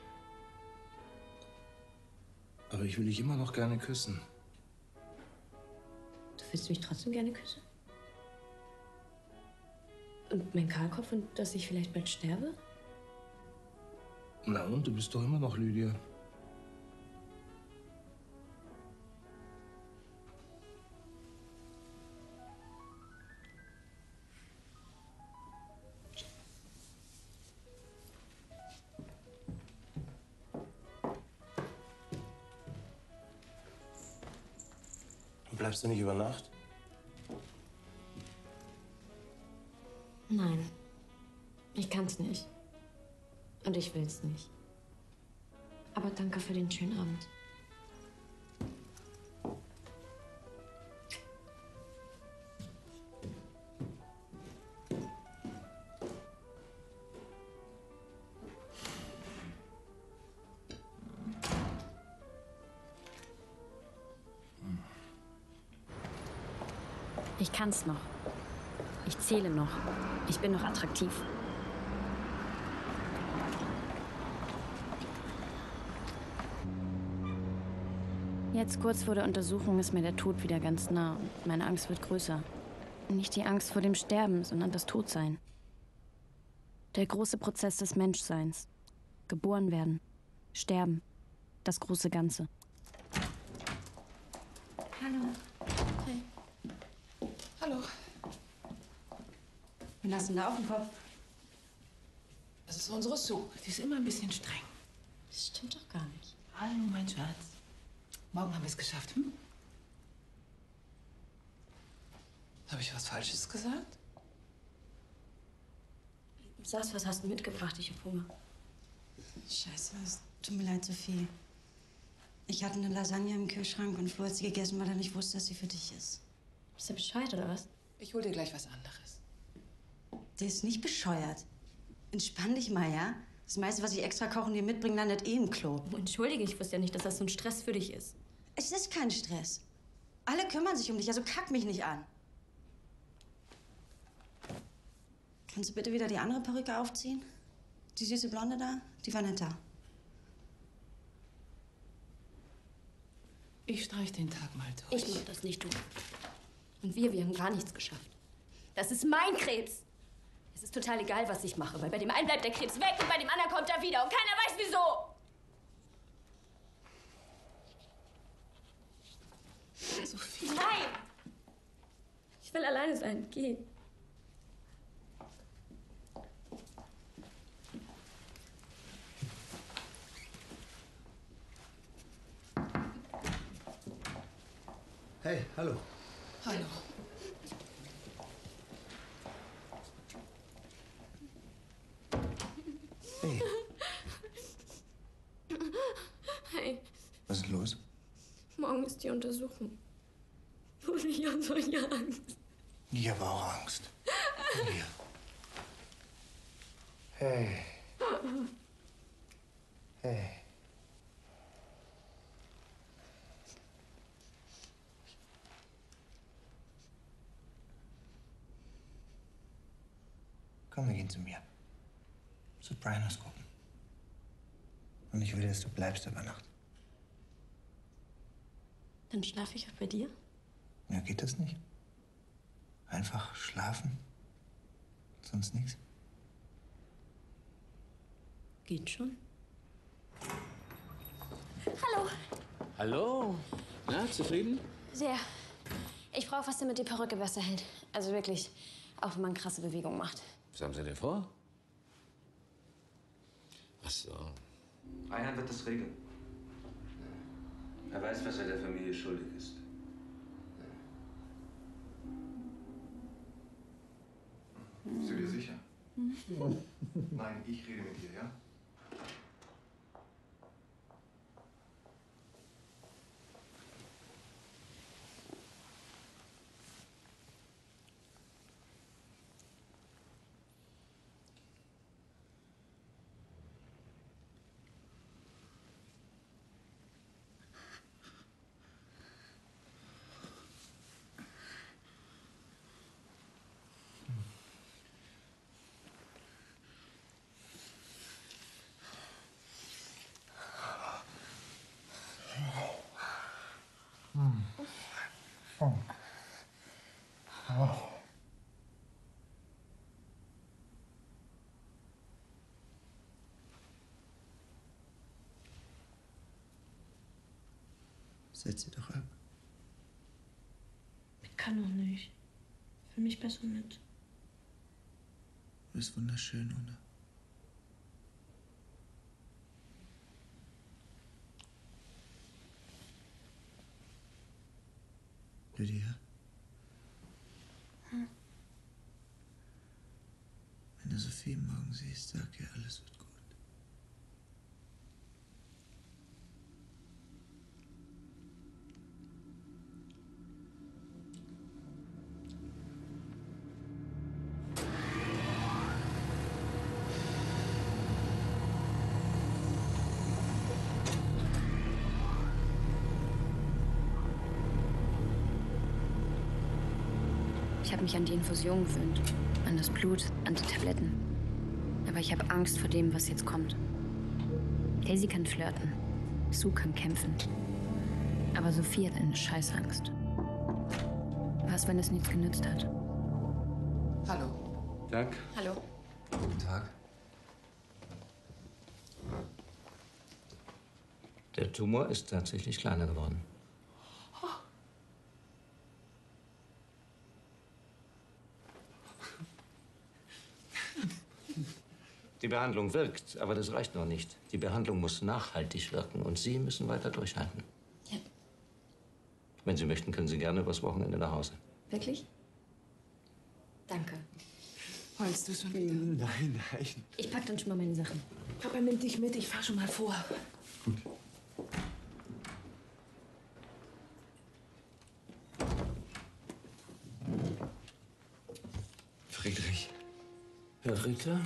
Aber ich will dich immer noch gerne küssen. Du willst mich trotzdem gerne küssen? Und mein Kahlkopf und dass ich vielleicht bald sterbe? Na und, du bist doch immer noch Lydia. Bleibst du nicht über Nacht? Nein. Ich kann's nicht. Und ich will's nicht. Aber danke für den schönen Abend. Ich kann's noch. Ich zähle noch. Ich bin noch attraktiv. Jetzt kurz vor der Untersuchung ist mir der Tod wieder ganz nah und meine Angst wird größer. Nicht die Angst vor dem Sterben, sondern das Todsein. Der große Prozess des Menschseins. Geboren werden, sterben, das große Ganze. Hallo. Hey. Hallo. Wen hast du denn da auf dem Kopf? Das ist unsere Sue. Die ist immer ein bisschen streng. Das stimmt doch gar nicht. Hallo, mein Schatz. Morgen haben wir es geschafft, hm? Habe ich was Falsches gesagt? Sass, was hast du mitgebracht? Ich hab Hunger. Scheiße, es tut mir leid, Sophie. Ich hatte eine Lasagne im Kühlschrank und Flo hat sie gegessen, weil er nicht wusste, dass sie für dich ist. Ist er bescheuert, oder was? Ich hol dir gleich was anderes. Der ist nicht bescheuert. Entspann dich mal, ja? Das meiste, was ich extra kochen dir mitbringe, landet eh im Klo. Oh, entschuldige, ich wusste ja nicht, dass das so ein Stress für dich ist. Es ist kein Stress. Alle kümmern sich um dich, also kack mich nicht an. Kannst du bitte wieder die andere Perücke aufziehen? Die süße Blonde da? Die war netter. Ich streich den Tag mal durch. Ich mach das nicht, du. Und wir haben gar nichts geschafft. Das ist mein Krebs. Es ist total egal, was ich mache, weil bei dem einen bleibt der Krebs weg und bei dem anderen kommt er wieder und keiner weiß wieso. Sophie. Nein! Ich will alleine sein. Geh. Hey, hallo. Hallo. Hey, Hey, was ist los? morgen ist die Untersuchung. Und ich habe solche Angst. Ich habe auch Angst. Hier. Hey. Hey. Komm, wir gehen zu mir. Zu Brianers gucken. Und ich will, dass du bleibst über Nacht. Dann schlafe ich auch bei dir? Ja, geht das nicht? Einfach schlafen? Sonst nichts? Geht schon. Hallo. Hallo. Na, zufrieden? Sehr. Ich brauche was, damit die Perücke besser hält. Also wirklich, auch wenn man krasse Bewegungen macht. Was haben Sie denn vor? Ach so. Reinhard wird das regeln. Er weiß, was er der Familie schuldig ist. Bist du dir sicher? Nein, ich rede mit dir, ja? Setz sie doch ab. Ich kann noch nicht. Für mich besser mit. Du bist wunderschön, oder? Lydia? Hm? Wenn du Sophie morgen siehst, sag ihr, alles wird gut. Ich habe mich an die Infusion gewöhnt, an das Blut, an die Tabletten. Aber ich habe Angst vor dem, was jetzt kommt. Daisy kann flirten, Sue kann kämpfen. Aber Sophie hat eine Scheißangst. Was, wenn es nichts genützt hat? Hallo. Tag. Hallo. Guten Tag. Der Tumor ist tatsächlich kleiner geworden. Die Behandlung wirkt, aber das reicht noch nicht. Die Behandlung muss nachhaltig wirken und Sie müssen weiter durchhalten. Ja. Wenn Sie möchten, können Sie gerne übers Wochenende nach Hause. Wirklich? Danke. Heulst du schon wieder? Nein, nein. Ich pack dann schon mal meine Sachen. Papa nimmt dich mit, ich fahr schon mal vor. Gut. Friedrich. Herr Ritter?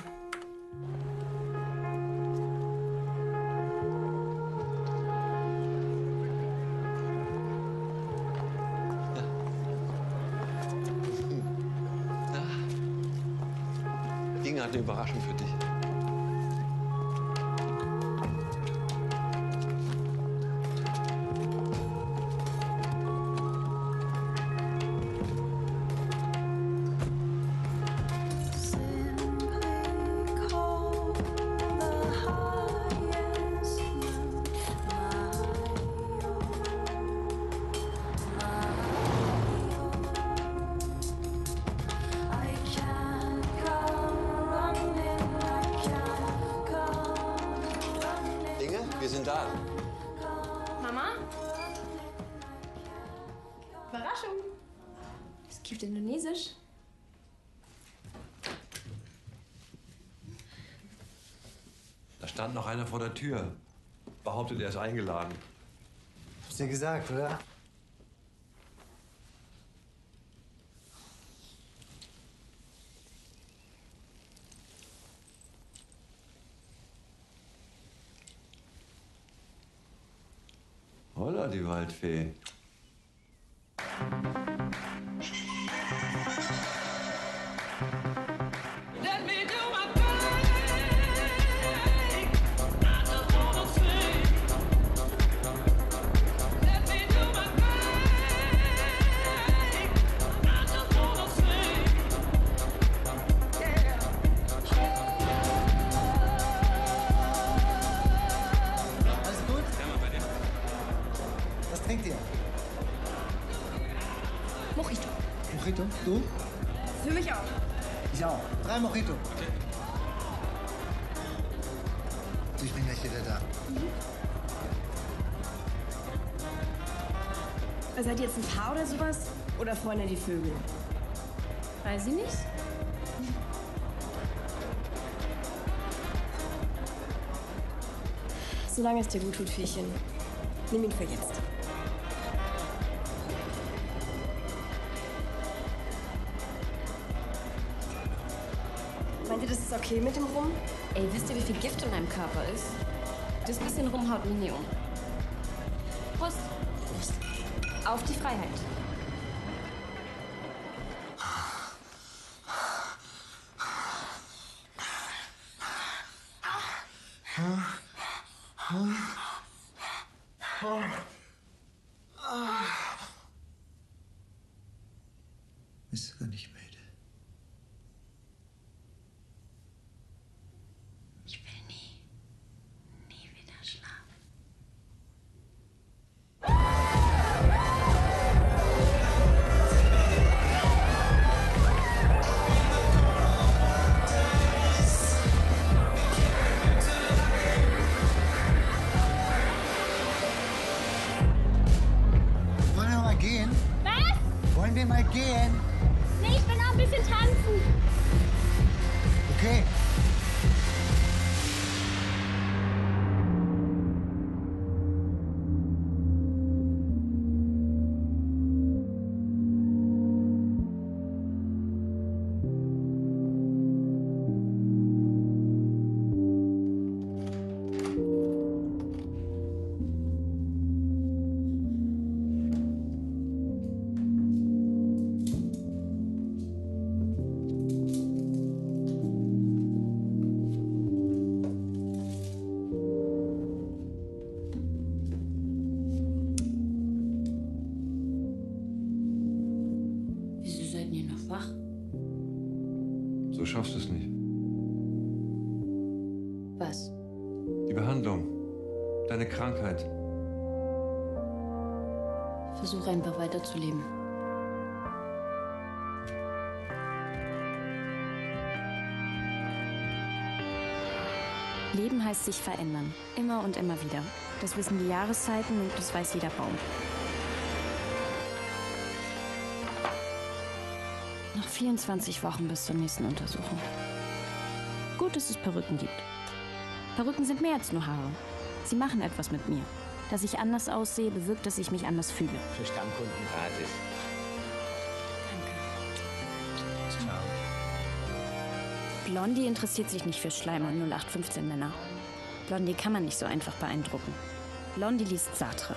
Inge hat eine Überraschung für dich. Wir sind da. Mama? Überraschung. Es gibt Indonesisch. Da stand noch einer vor der Tür. Behauptet, er ist eingeladen. Hab's dir gesagt, oder? Holla, die Waldfee. Let me do my thing. I just wanna sing. Let me do my thing. I just wanna sing. Yeah. Alles gut? Ja, mal bei dir. Was trinkt ihr? Mojito. Mojito? Du? Für mich auch. Ich auch. 3 Mojito. So, ich bin gleich wieder da. Seid ihr jetzt ein Paar oder sowas? Oder Freunde die Vögel? Weiß ich nicht. Solange es dir gut tut, Viehchen. Nimm ihn für jetzt. Meint ihr, das ist okay mit dem Rum? Ey, wisst ihr, wie viel Gift in meinem Körper ist? Das bisschen Rum haut mich nie um. Prost. Prost. Auf die Freiheit. Ah. Weißt du gar nicht, Mädel? Ich will nie wieder schlafen. Wollen wir mal gehen? Was? Wollen wir mal gehen? Nee, ich will noch ein bisschen tanzen. Okay. Wieso seid ihr noch wach? So schaffst du es nicht. Was? Die Behandlung. Deine Krankheit. Versuche einfach weiterzuleben. Leben heißt sich verändern. Immer und immer wieder. Das wissen die Jahreszeiten und das weiß jeder Baum. Noch 24 Wochen bis zur nächsten Untersuchung. Gut, dass es Perücken gibt. Perücken sind mehr als nur Haare. Sie machen etwas mit mir. Dass ich anders aussehe, bewirkt, dass ich mich anders fühle. Für Stammkunden gratis. Ciao. Blondie interessiert sich nicht für Schleim und 0815 Männer. Blondie kann man nicht so einfach beeindrucken. Blondie liest Sartre.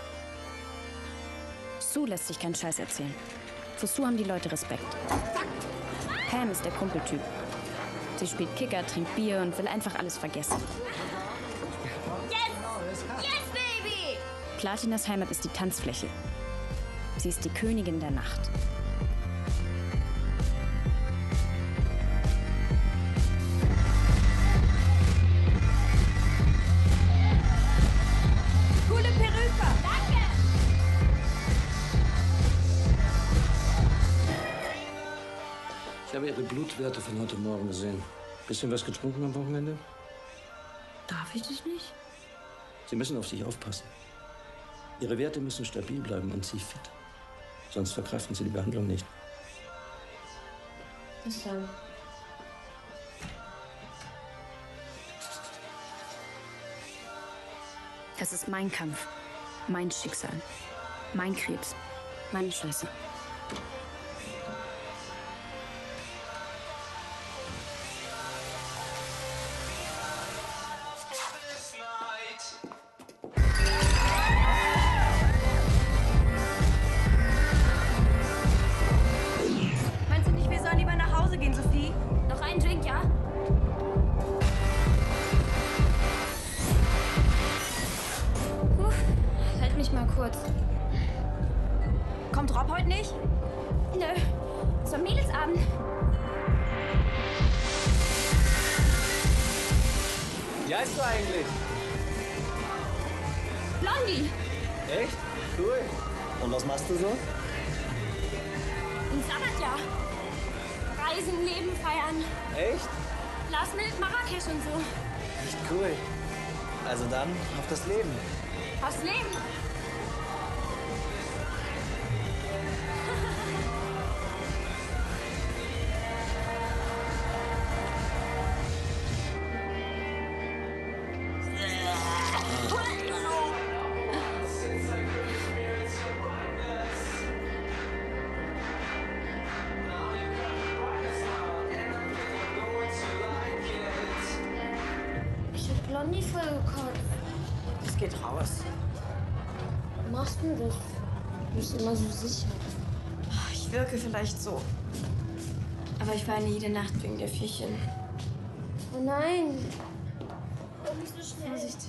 Sue lässt sich keinen Scheiß erzählen. Für Sue haben die Leute Respekt. Pam ist der Kumpeltyp. Sie spielt Kicker, trinkt Bier und will einfach alles vergessen. Yes! Yes, baby! Platinas Heimat ist die Tanzfläche. Sie ist die Königin der Nacht. Coole Perücke! Danke! Ich habe Ihre Blutwerte von heute Morgen gesehen. Bisschen was getrunken am Wochenende? Darf ich das nicht? Sie müssen auf sich aufpassen. Ihre Werte müssen stabil bleiben und Sie fit. Sonst verkraften Sie die Behandlung nicht. Bis dann. Das ist mein Kampf, mein Schicksal, mein Krebs, meine Scheiße. Meinst du nicht, wir sollen lieber nach Hause gehen, Sophie? Noch einen Drink, ja? Halt mich mal kurz. Kommt Rob heute nicht? Nö, zum Mädelsabend. Wie heißt du eigentlich? Blondie! Echt? Cool. Und was machst du so? Ein Sabbatjahr. Reisen, Leben, feiern. Echt? Last Minute Marrakesch und so. Echt cool. Also dann auf das Leben. Aufs Leben. Ich hab Blondie voll gekotzt. Das geht raus. Wie machst du das? Du bist immer so sicher. Ich wirke vielleicht so. Aber ich weine jede Nacht wegen der Vierchen. Oh nein. Oh, nicht so schnell. Vorsichtig.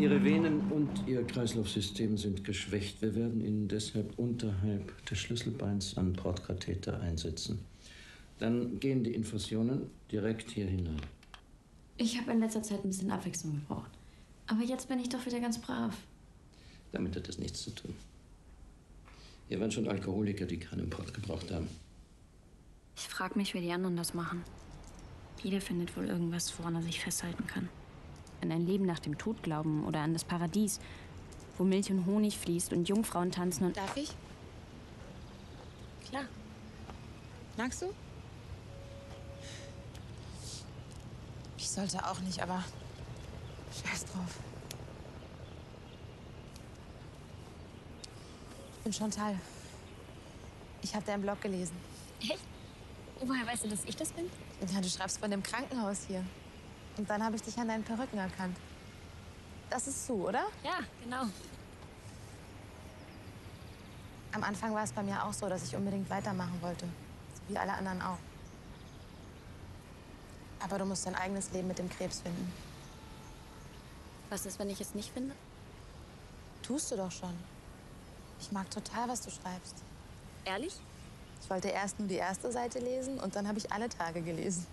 Ihre Venen und Ihr Kreislaufsystem sind geschwächt. Wir werden Ihnen deshalb unterhalb des Schlüsselbeins einen Portkatheter einsetzen. Dann gehen die Infusionen direkt hier hinein. Ich habe in letzter Zeit ein bisschen Abwechslung gebraucht. Aber jetzt bin ich doch wieder ganz brav. Damit hat das nichts zu tun. Hier waren schon Alkoholiker, die keinen Port gebraucht haben. Ich frage mich, wie die anderen das machen. Jeder findet wohl irgendwas, woran er sich festhalten kann. An ein Leben nach dem Tod glauben oder an das Paradies, wo Milch und Honig fließt und Jungfrauen tanzen und... Darf ich? Klar. Magst du? Ich sollte auch nicht, aber scheiß drauf. Ich bin Chantal. Ich habe deinen Blog gelesen. Echt? Woher weißt du, dass ich das bin? Ja, du schreibst von dem Krankenhaus hier. Und dann habe ich dich an deinen Perücken erkannt. Das ist Sue, oder? Ja, genau. Am Anfang war es bei mir auch so, dass ich unbedingt weitermachen wollte. So wie alle anderen auch. Aber du musst dein eigenes Leben mit dem Krebs finden. Was ist, wenn ich es nicht finde? Tust du doch schon. Ich mag total, was du schreibst. Ehrlich? Ich wollte erst nur die erste Seite lesen und dann habe ich alle Tage gelesen.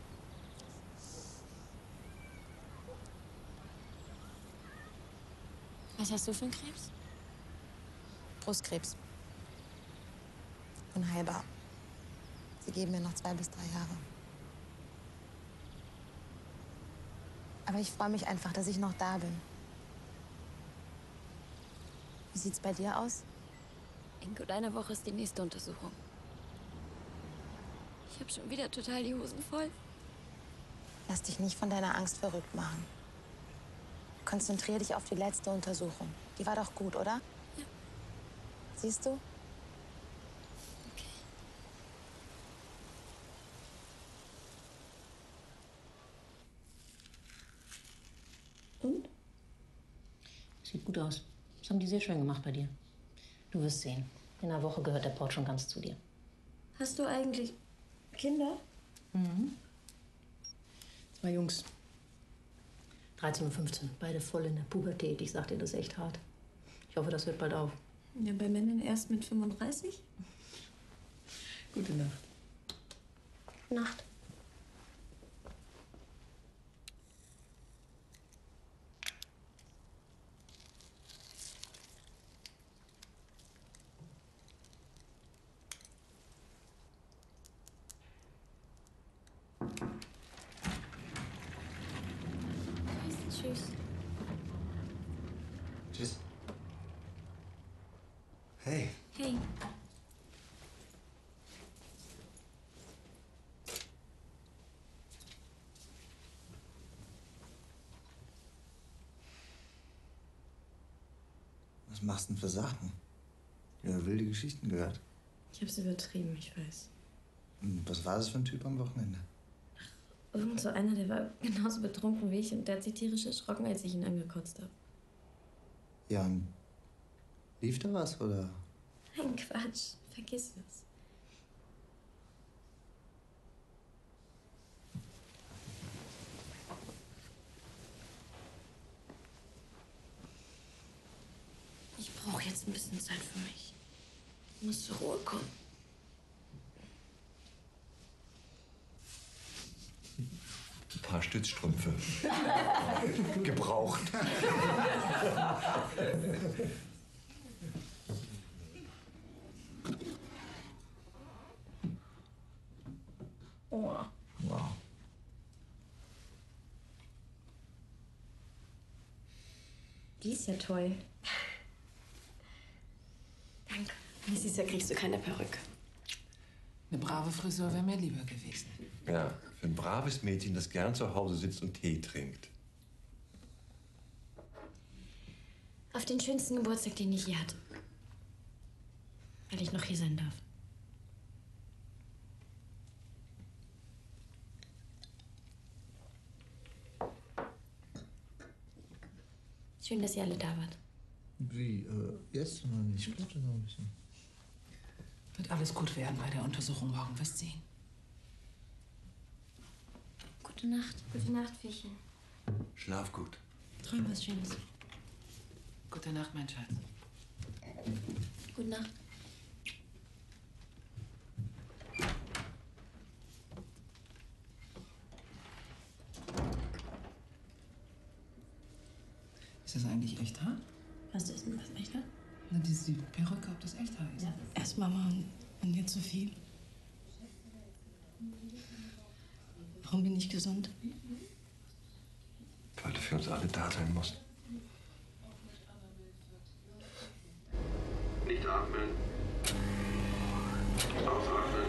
Was hast du für einen Krebs? Brustkrebs. Unheilbar. Sie geben mir noch 2 bis 3 Jahre. Aber ich freue mich einfach, dass ich noch da bin. Wie sieht's bei dir aus? In gut einer Woche ist die nächste Untersuchung. Ich habe schon wieder total die Hosen voll. Lass dich nicht von deiner Angst verrückt machen. Konzentrier dich auf die letzte Untersuchung. Die war doch gut, oder? Ja. Siehst du? Und? Sieht gut aus. Das haben die sehr schön gemacht bei dir. Du wirst sehen. In einer Woche gehört der Port schon ganz zu dir. Hast du eigentlich Kinder? Mhm. 2 Jungs. 13 und 15. Beide voll in der Pubertät. Ich sag dir, das ist echt hart. Ich hoffe, das hört bald auf. Ja, bei Männern erst mit 35? Gute Nacht. Nacht. Tschüss. Tschüss. Hey. Hey. Was machst du denn für Sachen? Ja, wilde Geschichten gehört. Ich hab's übertrieben, ich weiß. Und was war das für ein Typ am Wochenende? Irgend so einer, der war genauso betrunken wie ich und der hat sich tierisch erschrocken, als ich ihn angekotzt habe. Ja, und lief da was, oder? Nein, Quatsch. Vergiss es. Ich brauche jetzt ein bisschen Zeit für mich. Ich muss zur Ruhe kommen. Ein paar Stützstrümpfe. Gebraucht. Oh. Wow. Die ist ja toll. Danke. Nächstes Jahr kriegst du keine Perücke. Eine brave Frisur wäre mir lieber gewesen. Ja, für ein braves Mädchen, das gern zu Hause sitzt und Tee trinkt. Auf den schönsten Geburtstag, den ich je hatte. Weil ich noch hier sein darf. Schön, dass ihr alle da wart. Wie, jetzt noch nicht? Ich glaube noch ein bisschen. Wird alles gut werden bei der Untersuchung morgen, wirst sehen. Gute Nacht. Gute Nacht, Fiechchen. Schlaf gut. Träum was Schönes. Gute Nacht, mein Schatz. Gute Nacht. Ist das eigentlich echt Haar? Was ist denn das echter? Na, die Perücke, ob das echt Haar ist. Ja. Erst Mama und jetzt Sophie. Warum bin ich gesund? Weil du für uns alle da sein musst. Nicht atmen. Ausatmen.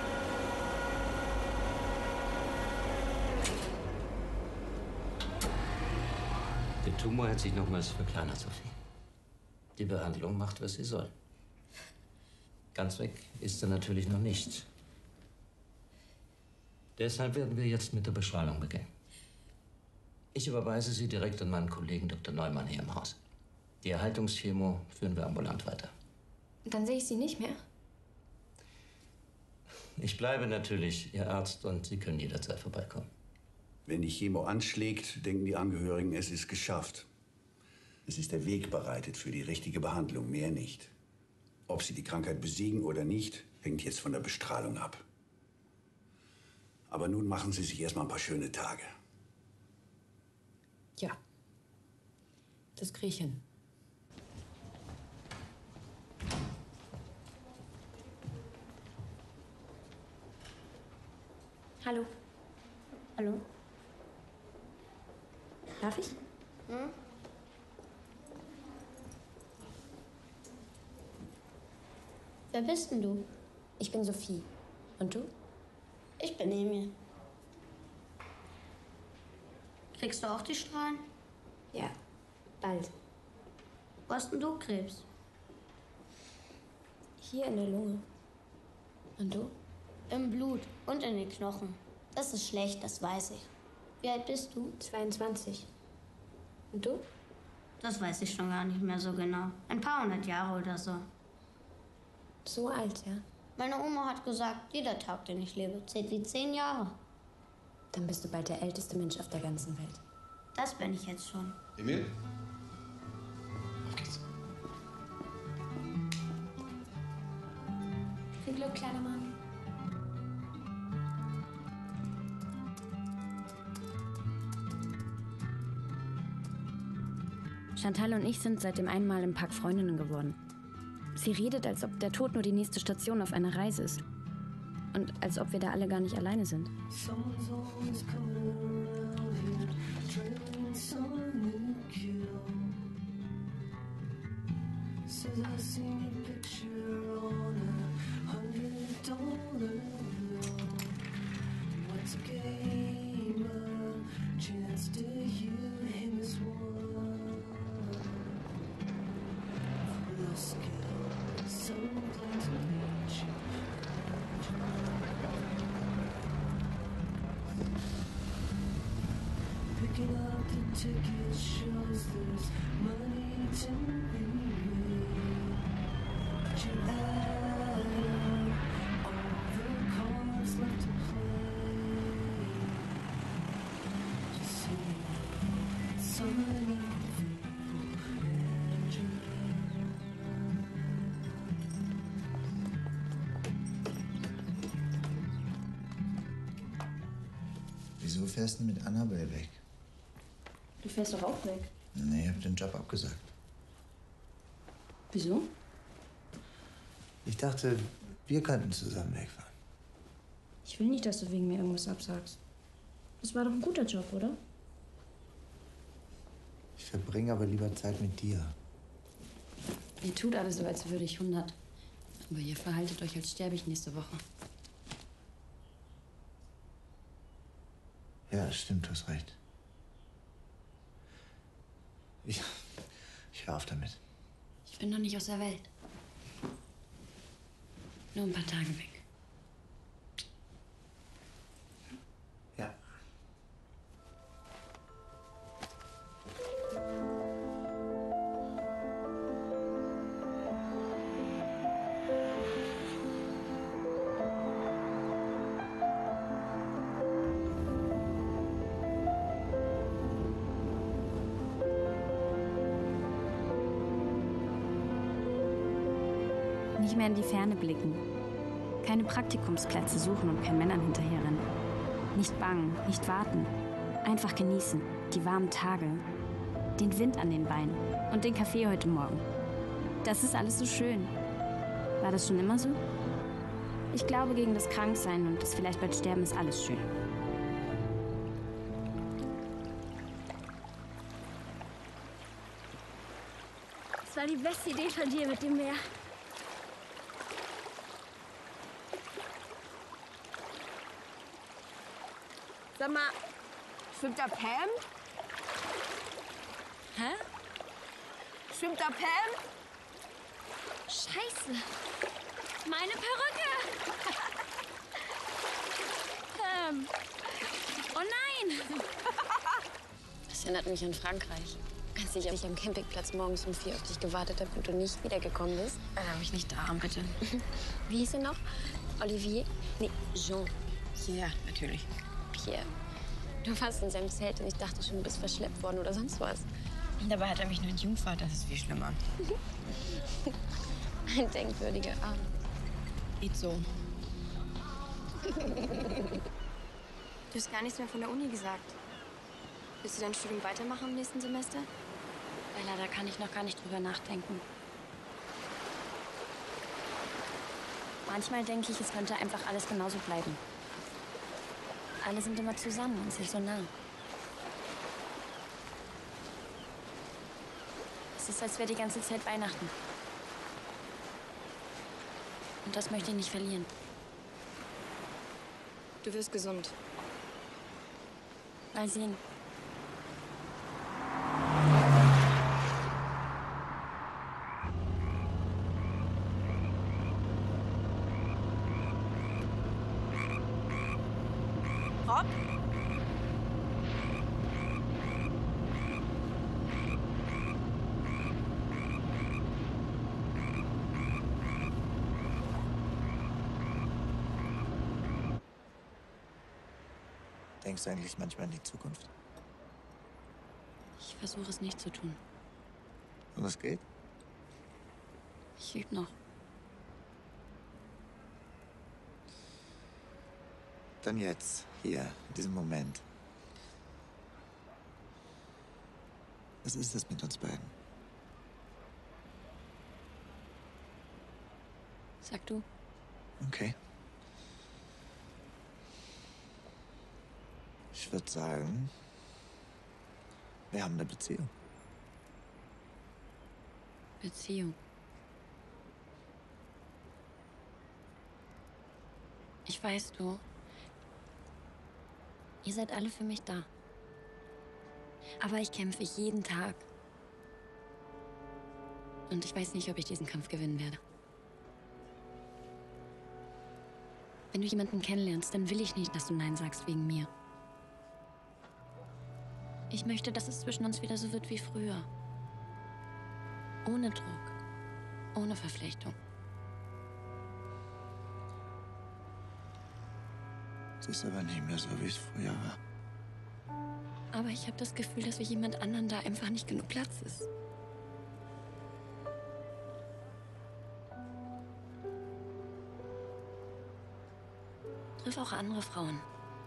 Der Tumor hat sich nochmals verkleinert, Sophie. Die Behandlung macht, was sie soll. Ganz weg ist er natürlich noch nicht. Deshalb werden wir jetzt mit der Bestrahlung beginnen. Ich überweise Sie direkt an meinen Kollegen Dr. Neumann hier im Haus. Die Erhaltungschemo führen wir ambulant weiter. Dann sehe ich Sie nicht mehr. Ich bleibe natürlich Ihr Arzt und Sie können jederzeit vorbeikommen. Wenn die Chemo anschlägt, denken die Angehörigen, es ist geschafft. Es ist der Weg bereitet für die richtige Behandlung, mehr nicht. Ob sie die Krankheit besiegen oder nicht, hängt jetzt von der Bestrahlung ab. Aber nun machen Sie sich erstmal ein paar schöne Tage. Ja. Das kriege ich hin. Hallo. Hallo. Darf ich? Hm? Wer bist denn du? Ich bin Sophie. Und du? Ich bin Emil. Kriegst du auch die Strahlen? Ja, bald. Wo hast denn du Krebs? Hier in der Lunge. Und du? Im Blut und in den Knochen. Das ist schlecht, das weiß ich. Wie alt bist du? 22. Und du? Das weiß ich schon gar nicht mehr so genau. Ein paar hundert Jahre oder so. So alt, ja? Meine Oma hat gesagt, jeder Tag, den ich lebe, zählt wie 10 Jahre. Dann bist du bald der älteste Mensch auf der ganzen Welt. Das bin ich jetzt schon. Emil? Auf geht's. Viel Glück, kleiner Mann. Chantal und ich sind seit dem einen Mal im Park Freundinnen geworden. Sie redet, als ob der Tod nur die nächste Station auf einer Reise ist. Und als ob wir da alle gar nicht alleine sind. Picking up the ticket shows there's money to be made. But you add up all the cards left to play. Just see so many people and you. Wieso fährst du mit Annabelle weg? Du fährst doch auch weg. Nee, ich hab den Job abgesagt. Wieso? Ich dachte, wir könnten zusammen wegfahren. Ich will nicht, dass du wegen mir irgendwas absagst. Das war doch ein guter Job, oder? Ich verbringe aber lieber Zeit mit dir. Ihr tut alles so, als würde ich 100. Aber ihr verhaltet euch, als sterbe ich nächste Woche. Ja, stimmt, du hast recht. Ich hör auf damit. Ich bin noch nicht aus der Welt. Nur ein paar Tage weg. Ja. Nicht mehr in die Ferne blicken. Keine Praktikumsplätze suchen und kein Männern hinterherrennen. Nicht bangen, nicht warten. Einfach genießen. Die warmen Tage. Den Wind an den Beinen. Und den Kaffee heute Morgen. Das ist alles so schön. War das schon immer so? Ich glaube, gegen das Kranksein und das vielleicht bald Sterben ist alles schön. Das war die beste Idee von dir mit dem Meer. Sag mal, schwimmt da Pam? Hä? Schwimmt da Pam? Scheiße. Meine Perücke. Pam. Oh nein. Das erinnert mich an Frankreich. Als ich am Campingplatz morgens um 4 auf dich gewartet habe und du nicht wiedergekommen bist. Mich nicht daran, bitte. Wie hieß er noch? Olivier? Nee, Jean. Ja, natürlich. Pierre. Du warst in seinem Zelt und ich dachte schon, du bist verschleppt worden oder sonst was. Dabei hat er mich nur entjungfert, das ist viel schlimmer. Ein denkwürdiger Abend. Geht so. Du hast gar nichts mehr von der Uni gesagt. Willst du dein Studium weitermachen im nächsten Semester? Bella, da kann ich noch gar nicht drüber nachdenken. Manchmal denke ich, es könnte einfach alles genauso bleiben. Alle sind immer zusammen und sich so nah. Es ist, als wäre die ganze Zeit Weihnachten. Und das möchte ich nicht verlieren. Du wirst gesund. Mal sehen. Rob? Denkst du eigentlich manchmal an die Zukunft? Ich versuche es nicht zu tun. Und es geht? Ich übe noch. Dann jetzt, hier, in diesem Moment. Was ist das mit uns beiden? Sag du. Okay. Ich würde sagen, wir haben eine Beziehung. Beziehung. Ich weiß, ihr seid alle für mich da. Aber ich kämpfe jeden Tag. Und ich weiß nicht, ob ich diesen Kampf gewinnen werde. Wenn du jemanden kennenlernst, dann will ich nicht, dass du Nein sagst wegen mir. Ich möchte, dass es zwischen uns wieder so wird wie früher. Ohne Druck. Ohne Verflechtung. Es ist aber nicht mehr so, wie es früher war. Aber ich habe das Gefühl, dass für jemand anderen da einfach nicht genug Platz ist. Triff auch andere Frauen.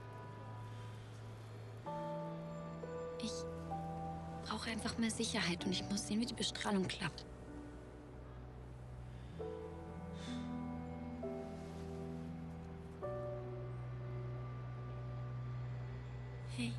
Ich brauche einfach mehr Sicherheit und ich muss sehen, wie die Bestrahlung klappt. Hey.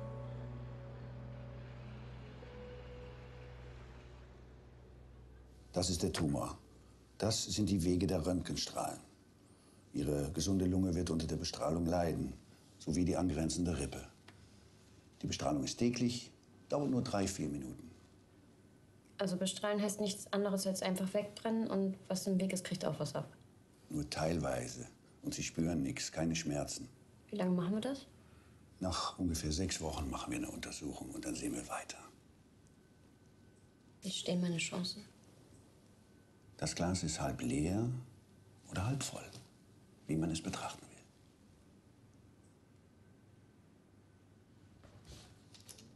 Das ist der Tumor. Das sind die Wege der Röntgenstrahlen. Ihre gesunde Lunge wird unter der Bestrahlung leiden, sowie die angrenzende Rippe. Die Bestrahlung ist täglich, dauert nur 3-4 Minuten. Also bestrahlen heißt nichts anderes als einfach wegbrennen und was im Weg ist, kriegt auch was ab. Nur teilweise. Und Sie spüren nichts, keine Schmerzen. Wie lange machen wir das? Nach ungefähr 6 Wochen machen wir eine Untersuchung und dann sehen wir weiter. Wie stehen meine Chancen? Das Glas ist halb leer oder halb voll, wie man es betrachten will.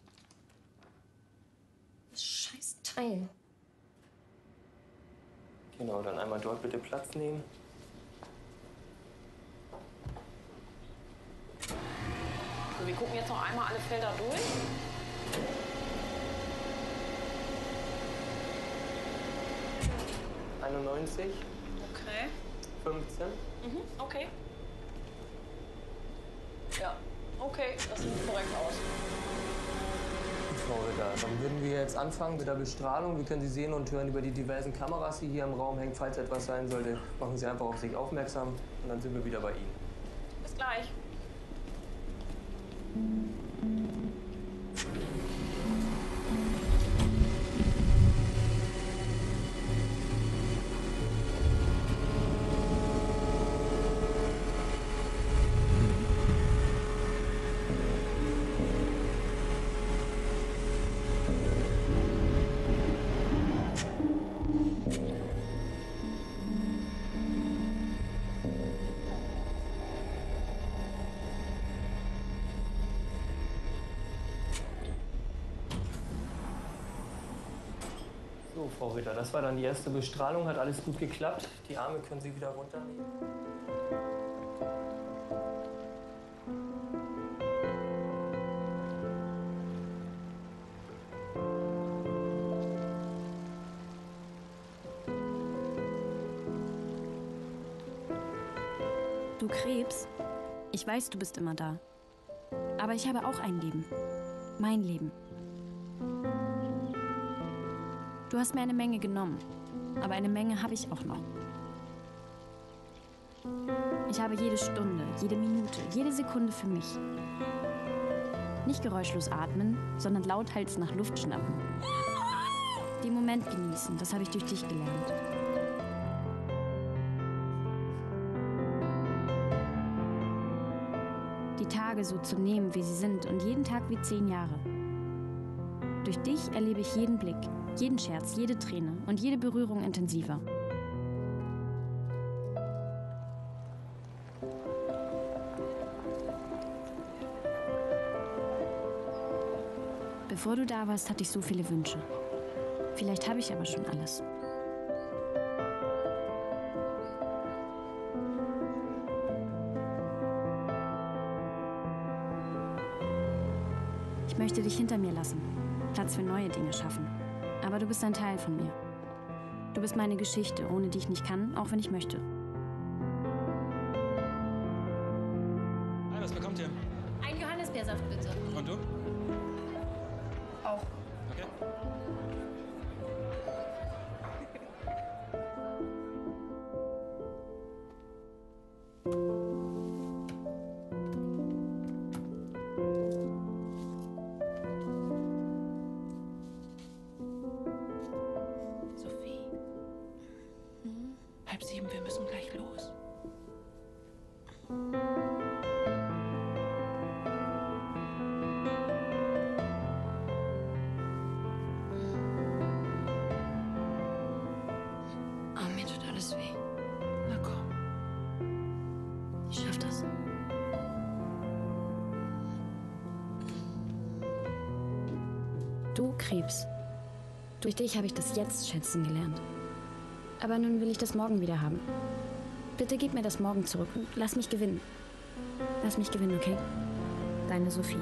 Das scheiß Teil. Genau, dann einmal dort bitte Platz nehmen. So, wir gucken jetzt noch einmal alle Felder durch. ,91. Okay. 15. Mhm, okay. Ja, okay, das sieht korrekt aus. Frau Ritter, dann würden wir jetzt anfangen mit der Bestrahlung. Wir können Sie sehen und hören über die diversen Kameras, die hier im Raum hängen. Falls etwas sein sollte, machen Sie einfach auf sich aufmerksam und dann sind wir wieder bei Ihnen. Bis gleich. So, Frau Ritter, das war dann die erste Bestrahlung. Hat alles gut geklappt. Die Arme können Sie wieder runternehmen. Du Krebs, ich weiß, du bist immer da. Aber ich habe auch ein Leben. Mein Leben. Du hast mir eine Menge genommen, aber eine Menge habe ich auch noch. Ich habe jede Stunde, jede Minute, jede Sekunde für mich. Nicht geräuschlos atmen, sondern lauthals nach Luft schnappen. Den Moment genießen, das habe ich durch dich gelernt. Die Tage so zu nehmen, wie sie sind und jeden Tag wie 10 Jahre. Durch dich erlebe ich jeden Blick, jeden Scherz, jede Träne und jede Berührung intensiver. Bevor du da warst, hatte ich so viele Wünsche. Vielleicht habe ich aber schon alles. Ich möchte dich hinter mir lassen, Platz für neue Dinge schaffen. Aber du bist ein Teil von mir. Du bist meine Geschichte, ohne die ich nicht kann, auch wenn ich möchte. Hi, was bekommt ihr? Ein Johannisbeersaft, bitte. Und du? Auch. Okay. Sophie. 6:30, wir müssen gleich los. Oh, mir tut alles weh. Na komm. Ich schaff das. Du Krebs. Durch dich habe ich das Jetzt schätzen gelernt. Aber nun will ich das morgen wieder haben. Bitte gib mir das morgen zurück und lass mich gewinnen. Lass mich gewinnen, okay? Deine Sophie.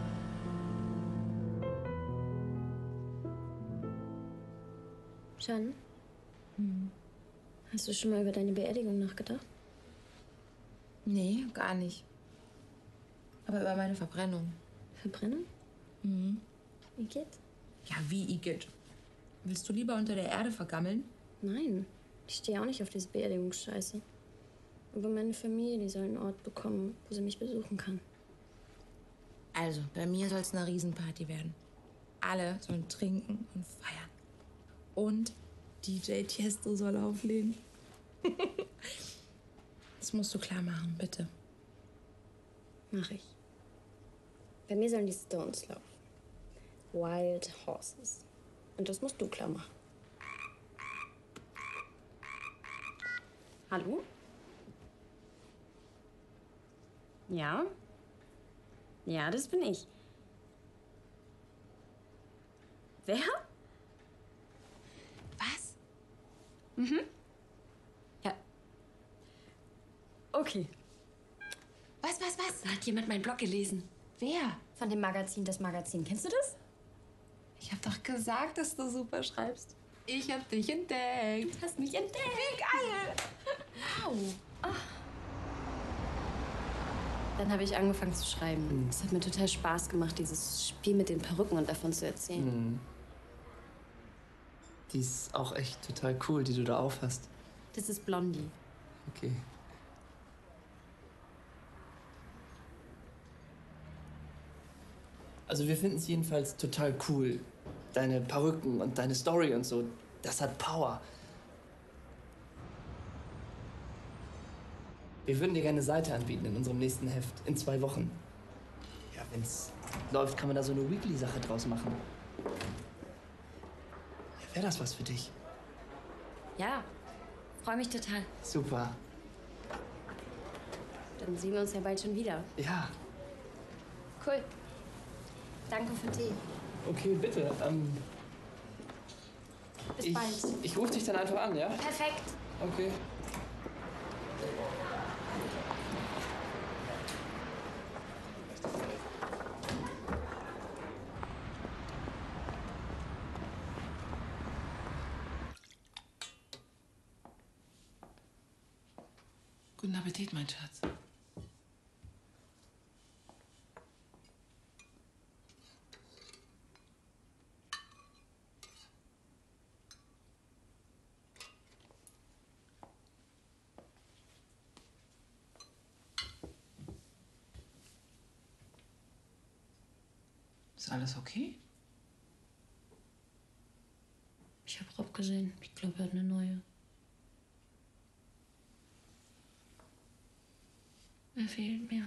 Can, hast du schon mal über deine Beerdigung nachgedacht? Nee, gar nicht. Aber über meine Verbrennung. Verbrennung? Mhm. Wie geht's? Ja, wie Igitt? Willst du lieber unter der Erde vergammeln? Nein, ich stehe auch nicht auf diese Beerdigungsscheiße. Aber meine Familie, die soll einen Ort bekommen, wo sie mich besuchen kann. Also, bei mir soll es eine Riesenparty werden. Alle sollen trinken und feiern. Und DJ Tiesto soll auflegen. Das musst du klar machen, bitte. Mach ich. Bei mir sollen die Stones laufen. Wild Horses. Und das musst du klar machen. Hallo? Ja? Ja, das bin ich. Wer? Was? Mhm. Okay. Was? Da hat jemand meinen Blog gelesen. Wer? Von dem Magazin Das Magazin. Kennst du das? Ich hab doch gesagt, dass du super schreibst. Ich hab dich entdeckt. Du hast mich entdeckt. Wie geil. Wow. Dann habe ich angefangen zu schreiben. Es hat mir total Spaß gemacht, dieses Spiel mit den Perücken und davon zu erzählen. Die ist auch echt total cool, die du da aufhast. Das ist Blondie. Okay. Also wir finden es jedenfalls total cool. Deine Perücken und deine Story und so. Das hat Power. Wir würden dir gerne eine Seite anbieten in unserem nächsten Heft. In 2 Wochen. Ja, wenn's läuft, kann man da so eine Weekly-Sache draus machen. Ja, wäre das was für dich? Ja, freue mich total. Super. Dann sehen wir uns ja bald schon wieder. Ja. Cool. Danke für den Tee. Okay, bitte. Bis bald. Ich rufe dich dann einfach an, ja? Perfekt. Okay. Guten Appetit, mein Schatz. Ist alles okay? Ich habe Rob gesehen. Ich glaube, er hat eine neue. Er fehlt mir.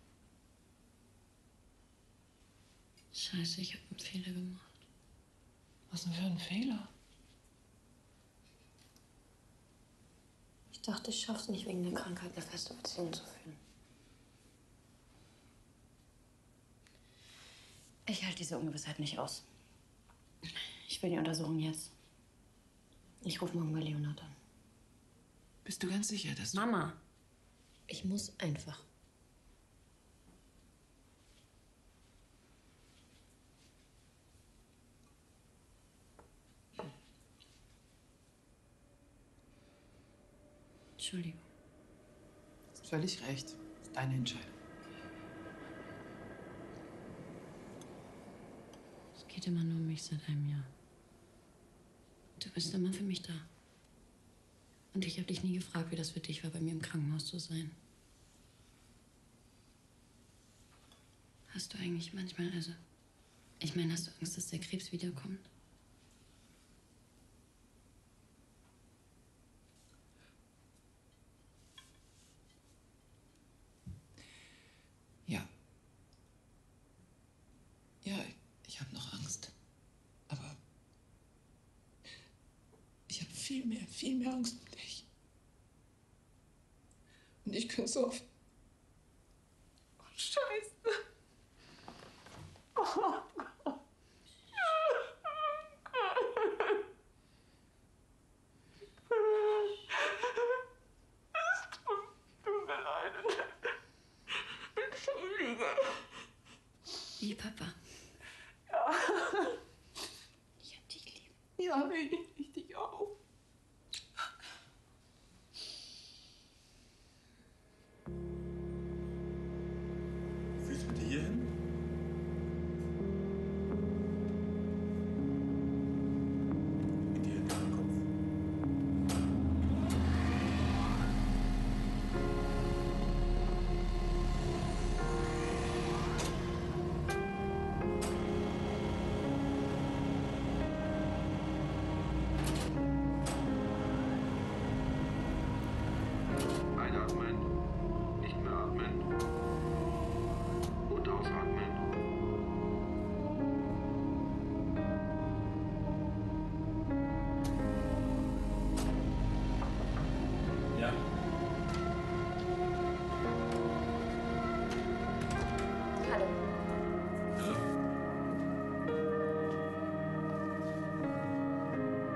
Scheiße, ich habe einen Fehler gemacht. Was denn für ein Fehler? Ich dachte, ich schaff's nicht, wegen der Krankheit eine feste Beziehung zu führen. Ich halte diese Ungewissheit nicht aus. Ich will die Untersuchung jetzt. Ich rufe morgen bei Leonard an. Bist du ganz sicher, dass du... Mama, ich muss einfach. Entschuldigung. Du hast völlig recht. Das ist deine Entscheidung. Es geht immer nur um mich seit einem Jahr. Du bist immer für mich da. Und ich habe dich nie gefragt, wie das für dich war, bei mir im Krankenhaus zu sein. Hast du eigentlich manchmal, ich meine, hast du Angst, dass der Krebs wiederkommt? Ja. Ja, ich habe noch Angst. Aber ich habe viel mehr Angst um dich. Und ich könnte so oft... Oh, Scheiße. Oh Gott. Es tut mir leid. Entschuldige. Wie Papa. Ja. Ich hab dich lieb. Ja, ich dich auch. Wie fühlst du mit dir hier hin? Mit dir in deinem Kopf. Einatmen, nicht mehr atmen. Und ausatmen. Ja. Hallo. Hallo.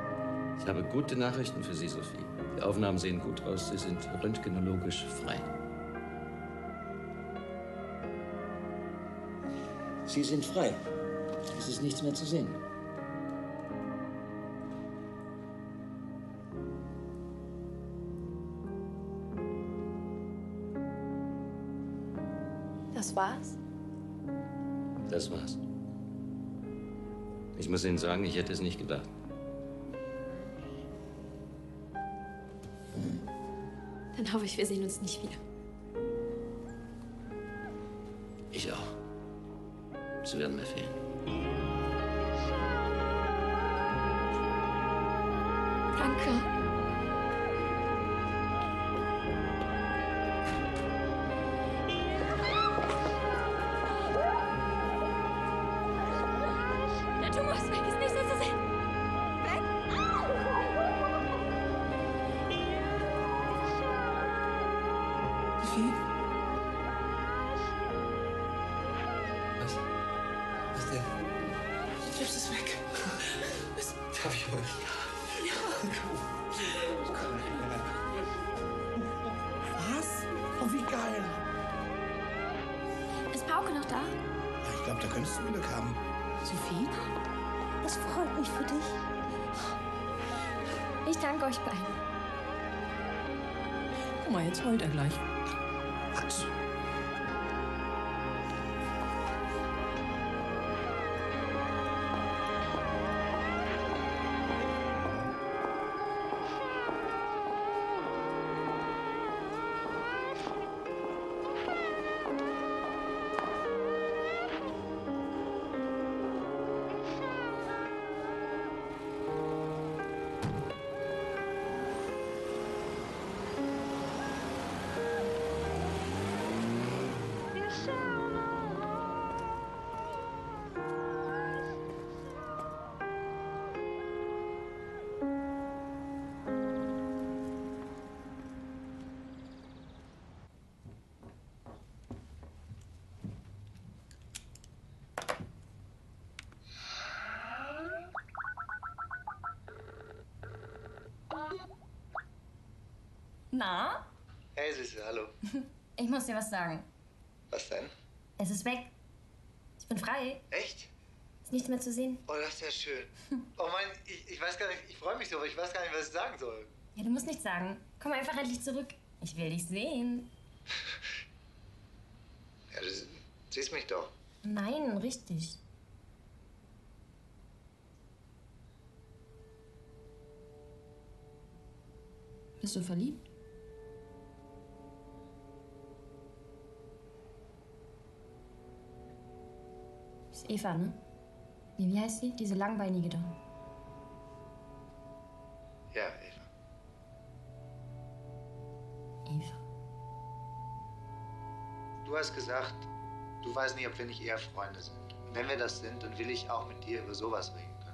Ich habe gute Nachrichten für Sie, Sophie. Die Aufnahmen sehen gut aus. Sie sind röntgenologisch frei. Sie sind frei. Es ist nichts mehr zu sehen. Das war's? Das war's. Ich muss Ihnen sagen, ich hätte es nicht gedacht. Dann hoffe ich, wir sehen uns nicht wieder. Ich auch. Sie werden mir fehlen. Danke. Der Tumor ist weg, ist nicht so zu sehen. Weg. Sophie? Was denn? Der Gips ist weg. Darf ich holen? Ja. Was? Oh, wie geil. Ist Pauke noch da? Ja, ich glaube, da könntest du Glück haben. Sophie? Das freut mich für dich. Ich danke euch beiden. Guck mal, jetzt heult er gleich. Was? Na? Hey Süße, hallo. Ich muss dir was sagen. Was denn? Es ist weg. Ich bin frei. Echt? Ist nichts mehr zu sehen. Oh, das ist ja schön. Oh Mann, ich weiß gar nicht, ich freue mich so, aber ich weiß gar nicht, was ich sagen soll. Ja, du musst nichts sagen. Komm einfach endlich zurück. Ich will dich sehen. Ja, du siehst mich doch. Nein, richtig. Bist du verliebt? Das ist Eva, ne? Nee, wie heißt sie? Diese langbeinige da. Ja, Eva. Eva. Du hast gesagt, du weißt nicht, ob wir nicht eher Freunde sind. Und wenn wir das sind, dann will ich auch mit dir über sowas reden können.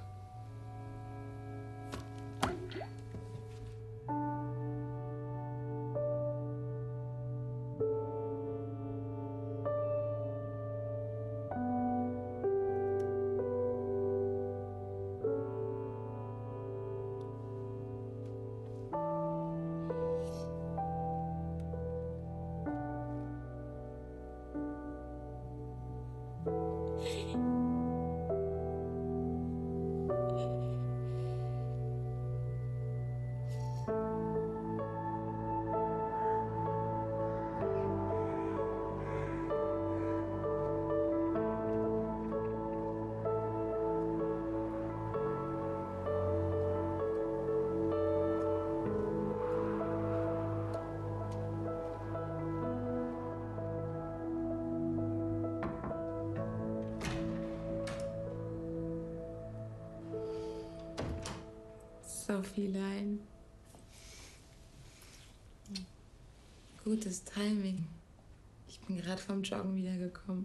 Sophielein. Gutes Timing. Ich bin gerade vom Joggen wiedergekommen.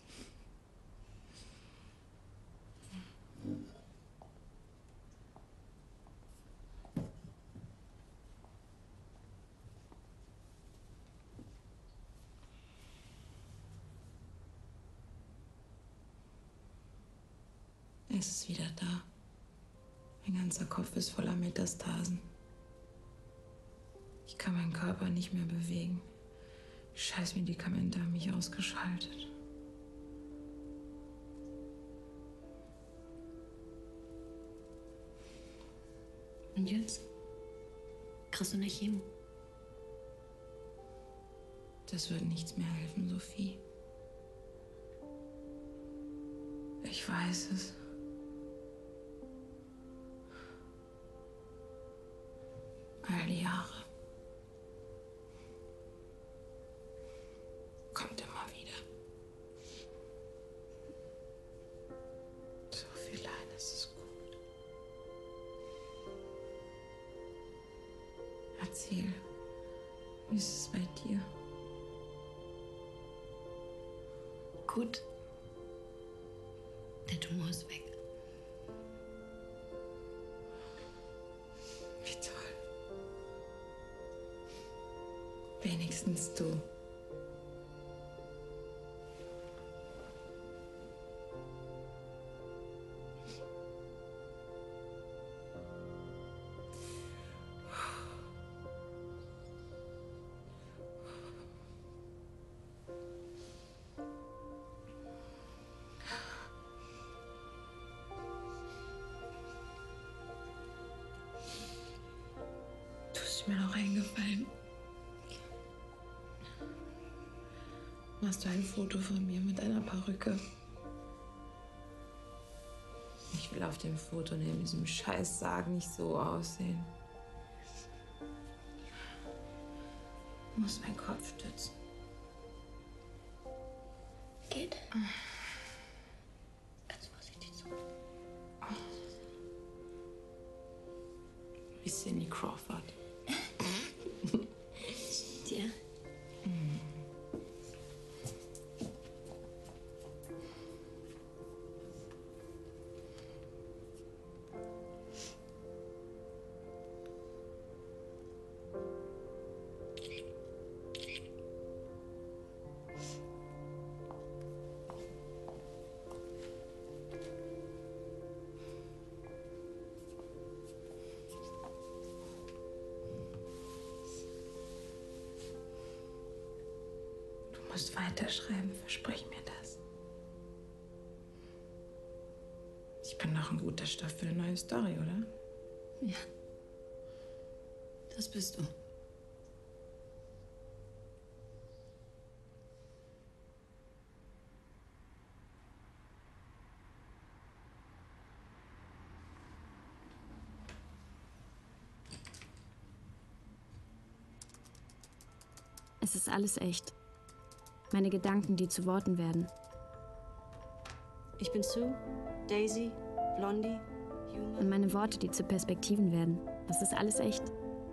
Es ist wieder da. Mein ganzer Kopf ist voller Metastasen. Ich kann meinen Körper nicht mehr bewegen. Scheiß Medikamente haben mich ausgeschaltet. Und jetzt? Kriegst du eine Chemo? Das wird nichts mehr helfen, Sophie. Ich weiß es. All die Jahre. Kommt immer wieder. So viel Leid, es ist gut. Erzähl, wie ist es bei dir? Gut. Der Tumor ist weg. Wie toll. Wenigstens du. Du ist mir noch eingefallen. Machst du ein Foto von mir mit einer Perücke? Ich will auf dem Foto neben diesem Scheißsarg nicht so aussehen. Ich muss meinen Kopf stützen. Geht. Ganz vorsichtig so. Wie Cindy Crawford. Dir? Du musst weiterschreiben, versprich mir das. Ich bin doch ein guter Stoff für eine neue Story, oder? Ja. Das bist du. Es ist alles echt. Meine Gedanken, die zu Worten werden. Ich bin Sue, Daisy, Blondie, Und meine Worte, die zu Perspektiven werden. Das ist alles echt.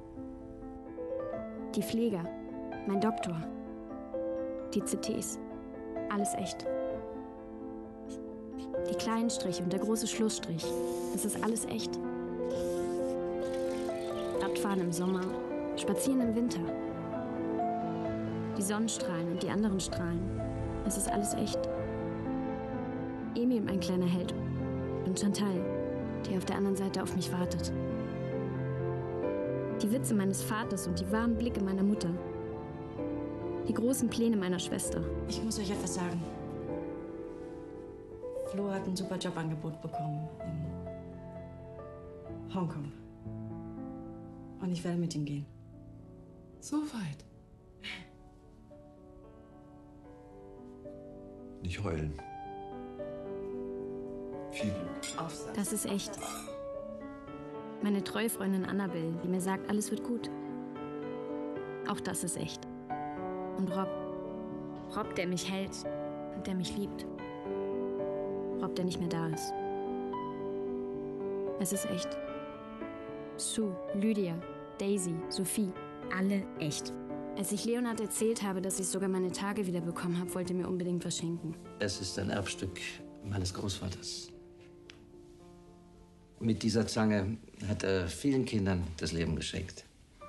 Die Pfleger, mein Doktor, die CTs, alles echt. Die kleinen Striche und der große Schlussstrich, das ist alles echt. Radfahren im Sommer, spazieren im Winter. Die Sonnenstrahlen und die anderen Strahlen, es ist alles echt. Emil, mein kleiner Held, und Chantal, die auf der anderen Seite auf mich wartet. Die Witze meines Vaters und die warmen Blicke meiner Mutter. Die großen Pläne meiner Schwester. Ich muss euch etwas sagen. Flo hat ein super Jobangebot bekommen in Hongkong. Und ich werde mit ihm gehen. So weit. Nicht heulen. Viel Glück. Das ist echt. Meine treue Freundin Annabelle, die mir sagt, alles wird gut. Auch das ist echt. Und Rob. Rob, der mich hält und der mich liebt. Rob, der nicht mehr da ist. Es ist echt. Sue, Lydia, Daisy, Sophie, alle echt. Als ich Leonard erzählt habe, dass ich sogar meine Tage wieder bekommen habe, wollte er mir unbedingt was schenken. Es ist ein Erbstück meines Großvaters. Mit dieser Zange hat er vielen Kindern das Leben geschenkt.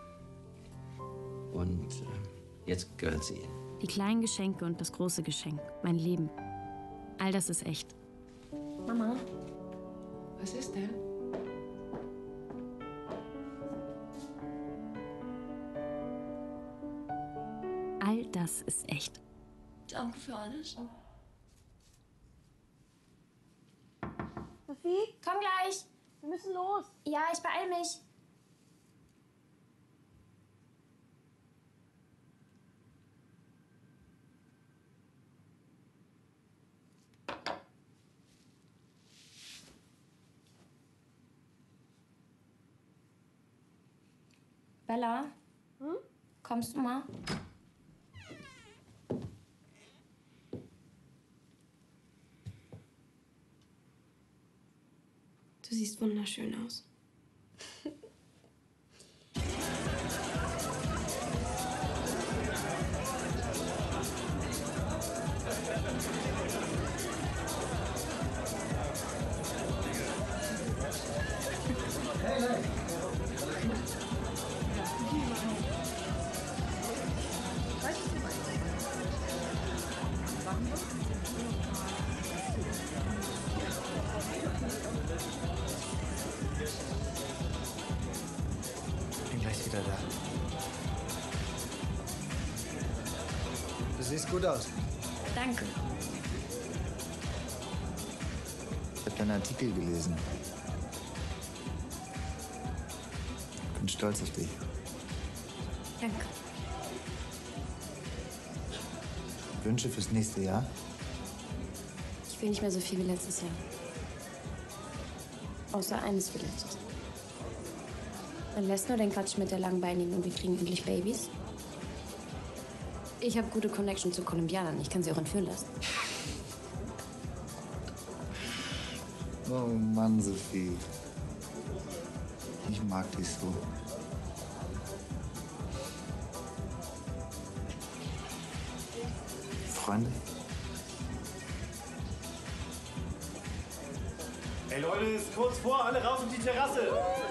Und jetzt gehört sie ihm. Die kleinen Geschenke und das große Geschenk, mein Leben. All das ist echt. Mama, was ist denn? All das ist echt. Danke für alles. Sophie, komm gleich. Wir müssen los. Ja, ich beeil mich. Bella? Kommst du mal? Du siehst wunderschön aus. Bin gleich wieder da. Du siehst gut aus. Danke. Ich habe deinen Artikel gelesen. Ich bin stolz auf dich. Danke. Wünsche fürs nächste Jahr? Ich will nicht mehr so viel wie letztes Jahr. Außer eines vielleicht. Dann lässt nur den Quatsch mit der Langbeinigen und wir kriegen endlich Babys. Ich habe gute Connection zu Kolumbianern. Ich kann sie auch entführen lassen. Oh Mann, Sophie. Ich mag dich so. Freunde? Ey Leute, es ist kurz vor, alle raus auf die Terrasse.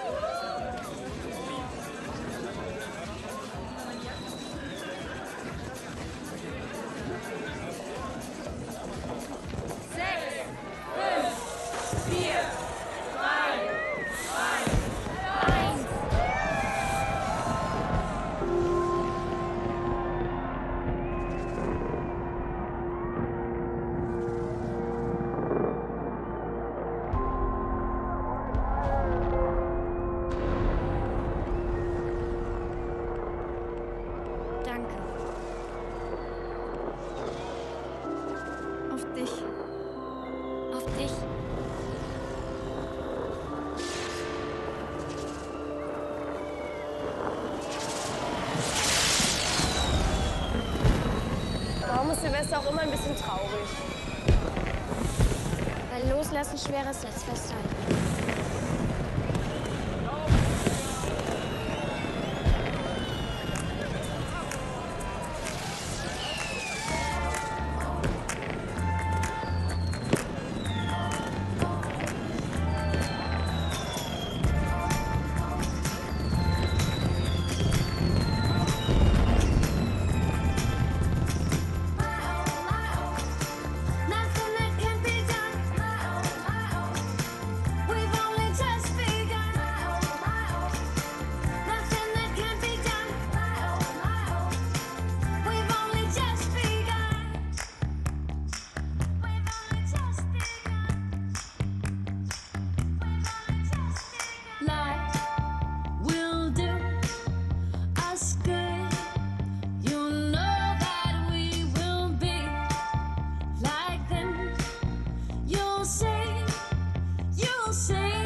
Danke. Auf dich. Auf dich. Warum ist Silvester auch immer ein bisschen traurig? Weil Loslassen schwerer ist als Festhalten. Nothing that can be done. We've only just say